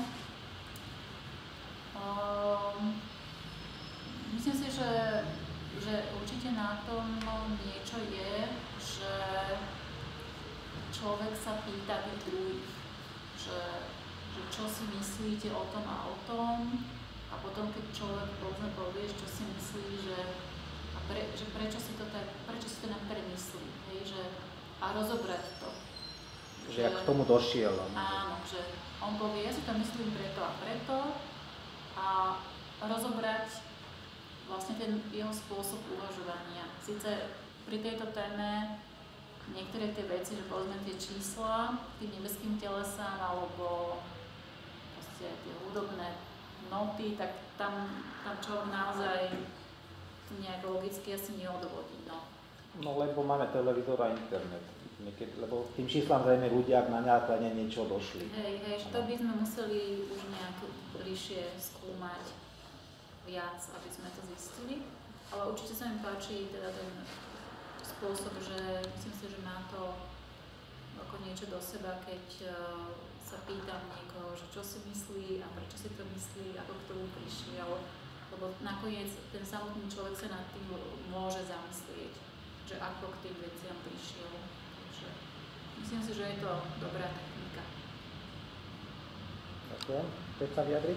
Um, myslím si, že, že určite na tom niečo je, že človek sa pýta tých druhých, že, že čo si myslíte o tom a o tom, a potom keď človek povedzme povieš, čo si myslí, že, a pre, že prečo si to tak, prečo si to napríklad myslí, hej, že, a rozobrať to. Že, že jak k tomu došiel. Áno, že on povie, ja si to myslím preto a preto, a rozobrať vlastne ten jeho spôsob uvažovania. Sice pri tejto téme niektoré tie veci, že povedzme tie čísla tým nebeským telesám alebo proste tie hudobné noty, tak tam, tam človek naozaj nejak logicky asi neodvodí. No. No lebo máme televízor a internet. Niekedy, lebo tým číslam zrejme ľudia na nejaké niečo došli. Hej, hej, že to by sme museli už nejak bližšie skúmať viac, aby sme to zistili. Ale určite sa mi páči teda ten spôsob, že myslím si, že má to ako niečo do seba, keď uh, sa pýtam niekoho, že čo si myslí a prečo si to myslí, ako k tomu prišiel, lebo nakoniec ten samotný človek sa nad tým môže zamyslieť, že ako k tým veciam prišiel. Takže myslím si, že je to dobrá technika. Ďakujem. Chceš sa vyjadriť?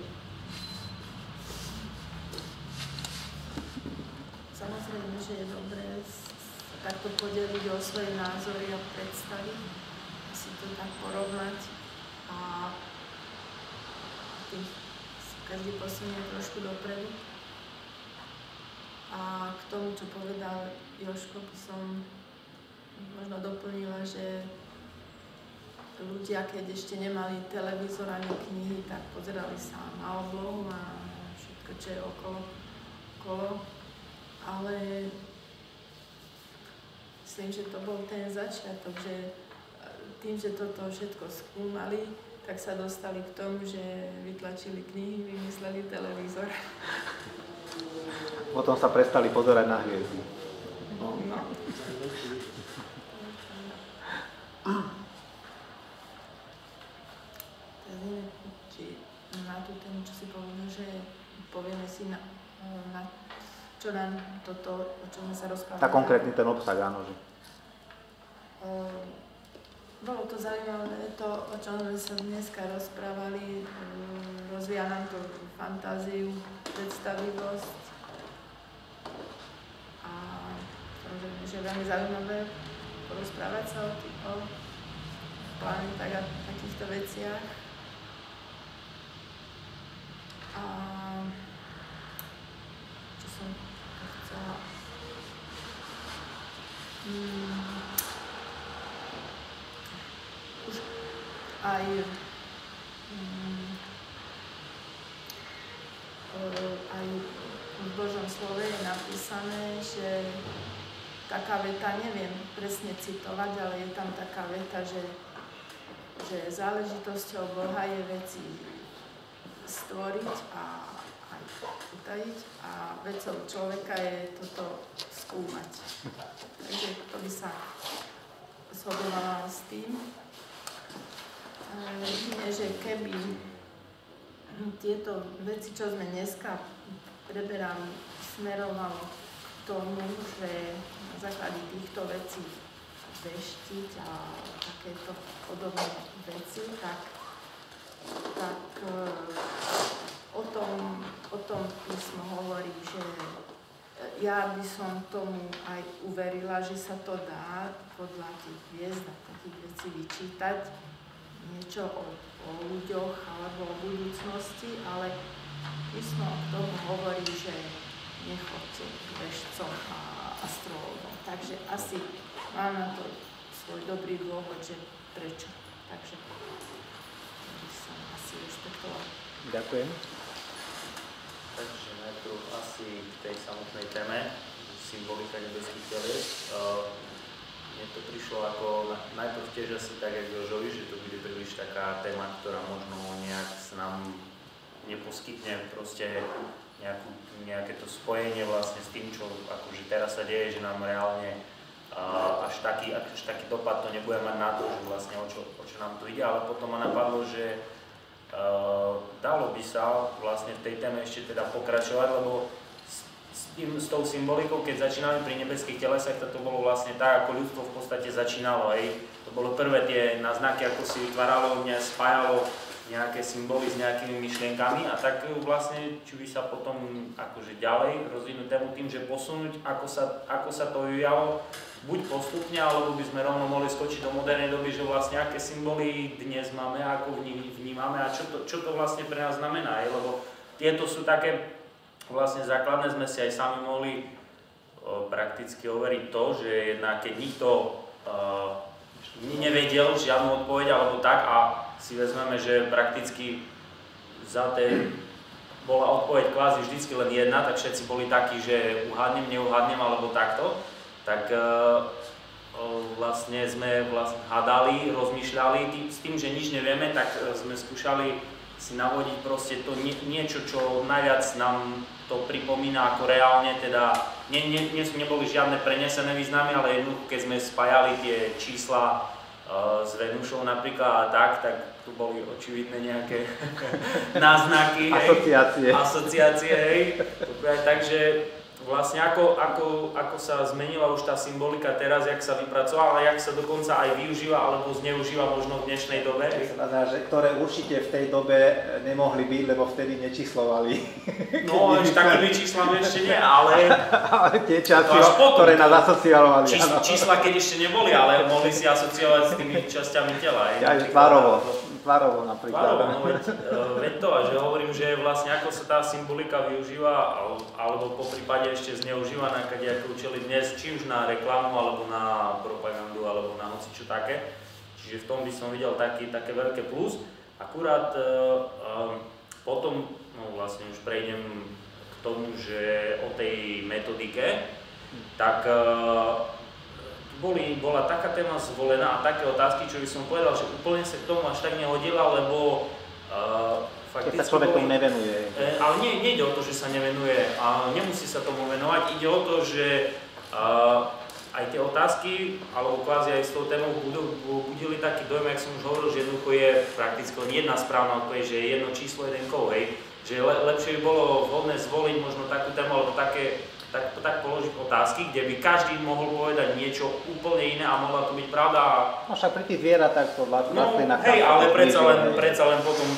Samozrejme, že je dobré takto podeliť o svoje názory a predstavy, si to tak porovnať a tým každý posunie trošku dopredu. A k tomu, čo povedal Jožko, by som možno doplnila, že ľudia, keď ešte nemali televízor ani knihy, tak pozerali sa na oblohu a všetko, čo je okolo. okolo. Ale myslím, že to bol ten začiatok, že tým, že toto všetko skúmali, tak sa dostali k tomu, že vytlačili knihy, vymysleli televízor. Potom sa prestali pozerať na hviezdy. No. No. Či na tú tému, čo si povedal, že povieme si na, na čo nám toto, o čom sme sa rozprávali. Tak konkrétny ten obsah, áno, že? Uh, bolo to zaujímavé, to, o čom sme sa dneska rozprávali, uh, rozvíja nám to fantáziu, predstavivosť a samozrejme, že je veľmi zaujímavé porozprávať sa o, tý, o pláne tak a takýchto veciach. A čo som chcela... Hmm. Už aj um, aj v Božom slove je napísané, že taká veta, neviem presne citovať, ale je tam taká veta, že, že záležitosťou Boha je veci stvoriť a aj utajiť a vecou človeka je toto skúmať. Takže to by sa zhodovala s tým. Jedine, že keby tieto veci, čo sme dneska preberali, smerovalo k tomu, že na základe týchto vecí veštiť a takéto podobné veci, tak, tak o tom, o tom písmo hovorí, že ja by som tomu aj uverila, že sa to dá podľa tých hviezd a takých vecí vyčítať, niečo o, o ľuďoch alebo o budúcnosti, ale písmo k tomu hovorí, že nechoďte k veštcom a astrologom. Takže asi mám na to svoj dobrý dôvod, že prečo. Takže by som asi rešpektovala. Ďakujem. Takže najprv asi k tej samotnej téme, symbolika nebeských telies. Uh, mne to prišlo ako najprv tiež asi tak, jak Jožovi, že to bude príliš taká téma, ktorá možno nejak sa nám neposkytne proste nejakú, nejaké to spojenie vlastne s tým, čo akože teraz sa deje, že nám reálne uh, až, taký, až taký dopad to nebude mať na to, že vlastne o čo, o čo nám tu ide, ale potom ma napadlo, že Uh, dalo by sa vlastne v tej téme ešte teda pokračovať, lebo s, s, tým, s tou symbolikou, keď začíname pri nebeských telesách, to bolo vlastne tak, ako ľudstvo v podstate začínalo. Hej. To bolo prvé tie náznaky, ako si vytváralo, mňa spájalo nejaké symboly s nejakými myšlienkami a tak vlastne, či by sa potom akože ďalej rozvinúť tému tým, že posunúť, ako sa, ako sa to vyjalo, buď postupne, alebo by sme rovno mohli skočiť do modernej doby, že vlastne aké symboly dnes máme, ako vnímame a čo to, čo to vlastne pre nás znamená. Je? Lebo tieto sú také vlastne základné, sme si aj sami mohli o, prakticky overiť to, že jednak keď nikto o, nevedel žiadnu odpoveď alebo tak a si vezmeme, že prakticky za té bola odpoveď kvázi vždycky len jedna, tak všetci boli takí, že uhádnem, neuhádnem alebo takto. Tak e, vlastne sme vlastne hádali, rozmýšľali tý, s tým, že nič nevieme, tak sme skúšali si navodiť proste to nie, niečo, čo najviac nám to pripomína ako reálne, teda nie, nie, nie sú neboli žiadne prenesené významy, ale jednoducho, keď sme spájali tie čísla e, s Venušou napríklad a tak, tak tu boli očividné nejaké náznaky, asociácie. Hej, asociácie, hej. Takže vlastne ako, ako, ako sa zmenila už tá symbolika teraz, jak sa vypracovala, ale jak sa dokonca aj využíva alebo zneužíva možno v dnešnej dobe. Že, ktoré určite v tej dobe nemohli byť, lebo vtedy nečíslovali. No, ešte takými číslami ešte nie, ale... ale tie časy, ktoré nás asociovali. Čís, čísla, keď ešte neboli, ale mohli si asociovať s tými časťami tela. Ja, tvarovo. Tvarovo napríklad. Tvarovo, no veď, veď to, že hovorím, že vlastne ako sa tá symbolika využíva, alebo po prípade ešte zneužíva na kadejaké účely dnes, či už na reklamu, alebo na propagandu, alebo na hocičo také. Čiže v tom by som videl taký, také veľké plus. Akurát um, potom, no vlastne už prejdem k tomu, že o tej metodike, tak uh, Boli, bola taká téma zvolená a také otázky, čo by som povedal, že úplne sa k tomu až tak nehodila, lebo uh, fakticky... Keď sa človek tomu nevenuje. E, ale nie, nejde o to, že sa nevenuje a nemusí sa tomu venovať, ide o to, že uh, aj tie otázky, alebo kvázi aj s tou témou budili taký dojem, jak som už hovoril, že jednoducho je prakticky len jedna správna odpoveď, že je jedno číslo, jeden kov, hej. Že le, lepšie by bolo vhodné zvoliť možno takú tému, alebo také Tak, tak položiť otázky, kde by každý mohol povedať niečo úplne iné a mohla to byť pravda. No však pri tých zvieratách to vlastne no, hej, ale predsa len, predsa len potom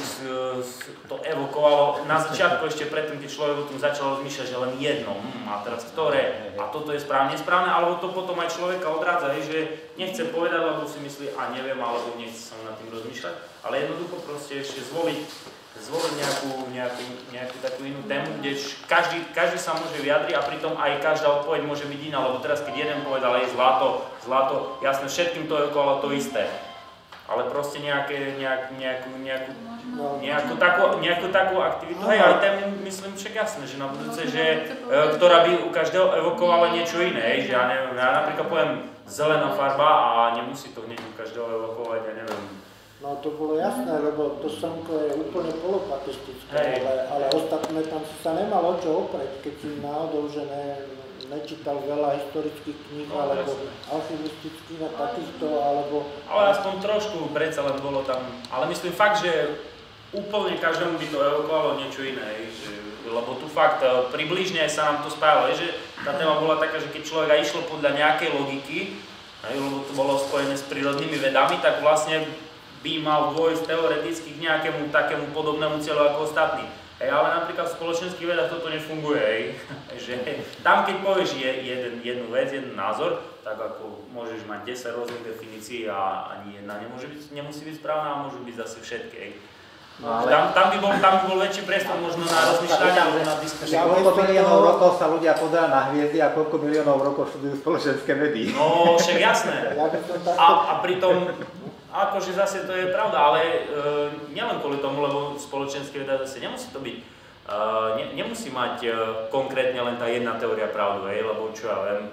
to evokovalo. Na začiatku ešte predtým, keď človek o tom začal rozmýšľať, že len jedno, hm, a teraz ktoré, a toto je správne, správne, alebo to potom aj človeka odrádza, hej, že nechce povedať, lebo si myslí, a neviem, alebo nechce sa nad tým rozmýšľať, ale jednoducho proste ešte zvoliť zvoliť nejakú, nejakú, nejakú takú inú tému, kde každý, každý sa môže vyjadriť a pritom aj každá odpoveď môže byť iná, lebo teraz keď jeden povedal aj zlato, zlato, jasné, všetkým to je okolo to isté, ale proste nejaké, nejak, nejakú, nejakú, nejakú, takú, nejakú takú aktivitu, hej, aj tému myslím však jasné, že na budúce, že, ktorá by u každého evokovala niečo iné, hej, že ja neviem, ja napríklad poviem zelená farba a nemusí to hneď u každého evokovať, ja neviem. No to bolo jasné, lebo to slnko je úplne polopatistické, ale, ale ostatné tam si sa nemal o čo oprieť, keď si náhodou, že ne, nečítal veľa historických kníh, no, alebo alchymistických a takýchto, alebo... Ale aspoň trošku predsa len bolo tam, ale myslím fakt, že úplne každému by to evokovalo niečo iné, že, lebo tu fakt približne sa nám to spájalo, že tá téma bola taká, že keď človek aj išlo podľa nejakej logiky, lebo to bolo spojené s prírodnými vedami, tak vlastne by mal dôjsť teoreticky k nejakému takému podobnému cieľu ako ostatní. Hej, ale napríklad v spoločenských vedách toto nefunguje, hej. Že tam keď povieš jeden, jednu vec, jeden názor, tak ako môžeš mať desať rôznych definícií a ani jedna nemôže byť, nemusí byť správna a môžu byť zase všetky, hej. No, ale... tam, tam, by bol, tam by bol väčší priestor možno na rozmýšľanie alebo na diskusiu. Koľko miliónov rokov sa ľudia pozerajú na hviezdy a koľko miliónov rokov študujú spoločenské vedy? No, však jasné. A, a pritom akože zase to je pravda, ale e, nielen kvôli tomu, lebo spoločenské veda zase nemusí to byť, e, ne, nemusí mať e, konkrétne len tá jedna teória pravdu, hej, lebo čo ja viem, e,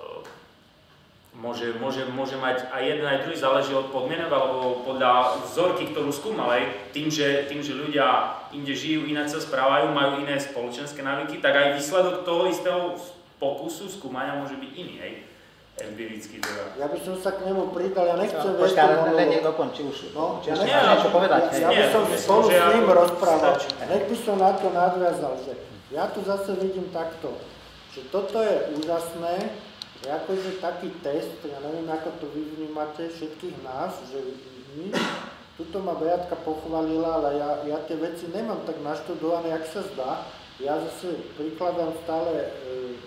môže, môže, môže mať aj jeden, aj druhý, záleží od podmienok, alebo podľa vzorky, ktorú skúmal, hej, tým že, tým, že ľudia inde žijú, ináč sa správajú, majú iné spoločenské návyky, tak aj výsledok toho istého pokusu skúmania môže byť iný, hej. Empiricky teda. Ja by som sa k nemu pridal, ja nechcem no, viesť tomu... Počkaj, len nech dokončí už. No, ja nechcem niečo povedať. Ja, ja by som nie, spolu myslím, s ním ja rozprával. stačí. Nech by som na to nadviazal, že ja tu zase vidím takto, že toto je úžasné, že akože taký test, ja neviem, ako to vy vnímate všetkých nás, že my, tuto ma Beatka pochválila, ale ja, ja tie veci nemám tak naštudované, jak sa zdá. Ja zase prikladám stále, e,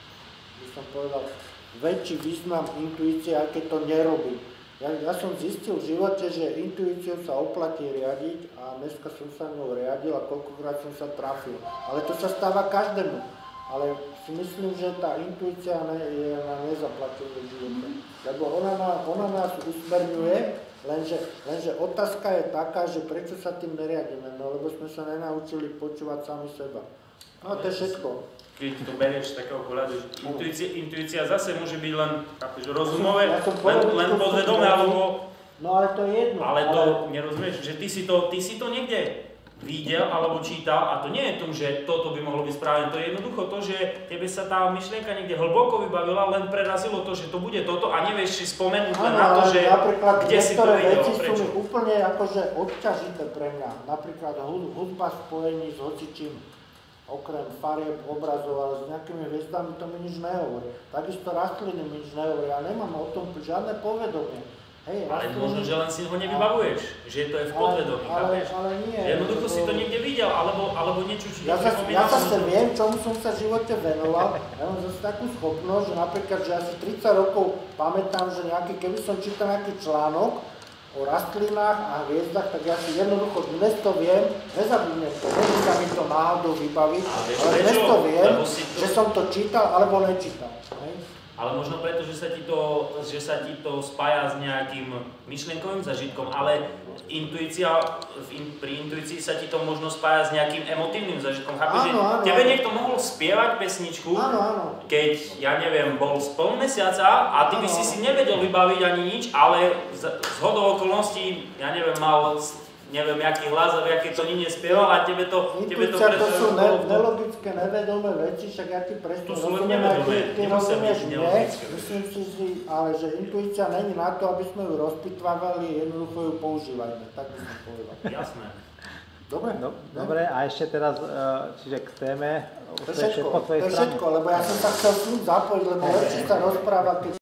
by som povedal, väčší význam intuície, aj keď to nerobím. Ja, ja som zistil v živote, že intuíciou sa oplatí riadiť a dneska som sa ňou riadil a koľkokrát som sa trafil. Ale to sa stáva každému. Ale si myslím, že tá intuícia ne, je na nezaplatené v živote. Lebo ona, ona nás usmerňuje, lenže, lenže otázka je taká, že prečo sa tým neriadíme, no lebo sme sa nenaučili počúvať sami seba. No to je všetko. Keď to berieš z takého pohľadu, že intuícia, intuícia zase môže byť len akože rozumové, ja len, len podvedomé, alebo... No ale to je jedno. Ale to ale... nerozumieš, že ty si to, ty si to niekde videl alebo čítal a to nie je tom, že toto by mohlo byť správne, to je jednoducho to, že tebe sa tá myšlienka niekde hlboko vybavila, len prerazilo to, že to bude toto a nevieš si spomenúť len na to, že kde si to videl, veci prečo. sú mi úplne akože odťažité pre mňa, napríklad hudba v spojení s hocičím, okrem farieb, obrazov, ale s nejakými hviezdami to mi nič nehovorí. Takisto rastliny mi nič nehovorí, ja nemám o tom žiadne povedomie. Hej, ale rastliny... možno, že len si ho nevybavuješ, že to je v podvedomí, ale, ale, ale nie. Jednoducho to... si to niekde videl, alebo, alebo niečo, čo... Ja, zase, ja zase viem, čomu som sa v živote venoval. Ja mám zase takú schopnosť, že napríklad, že asi tridsať rokov pamätám, že nejaký, keby som čítal nejaký článok o rastlinách a hviezdach, tak ja si jednoducho dnes to viem, nezabudnem to, neviem sa mi to náhodou vybaviť, ale dnes to viem, to... že som to čítal alebo nečítal. Hej? Ale možno preto, že sa ti to, že sa ti to spája s nejakým myšlienkovým zažitkom, ale intuícia, in, pri intuícii sa ti to možno spája s nejakým emotívnym zažitkom. Chápeš, že tebe niekto mohol spievať pesničku, áno, áno. keď, ja neviem, bol z pol mesiaca a ty by áno. si si nevedel vybaviť ani nič, ale z, z hodou okolností, ja neviem, mal neviem, aký hlas a aké to nie spieval a tebe to... Tebe to, to sú ne, nelogické, nevedomé veci, však ja ti presne rozumiem, ty, ty rozumieš mne, myslím si, si, ale že intuícia není na to, aby sme ju rozpitvávali, jednoducho ju používajme, tak by som povedal. Jasné. Dobre? No, dobre, a ešte teraz, čiže k téme, to je všetko, to je všetko, lebo ja som sa chcel s ním zapojiť, lebo lepšie sa rozprávať, keď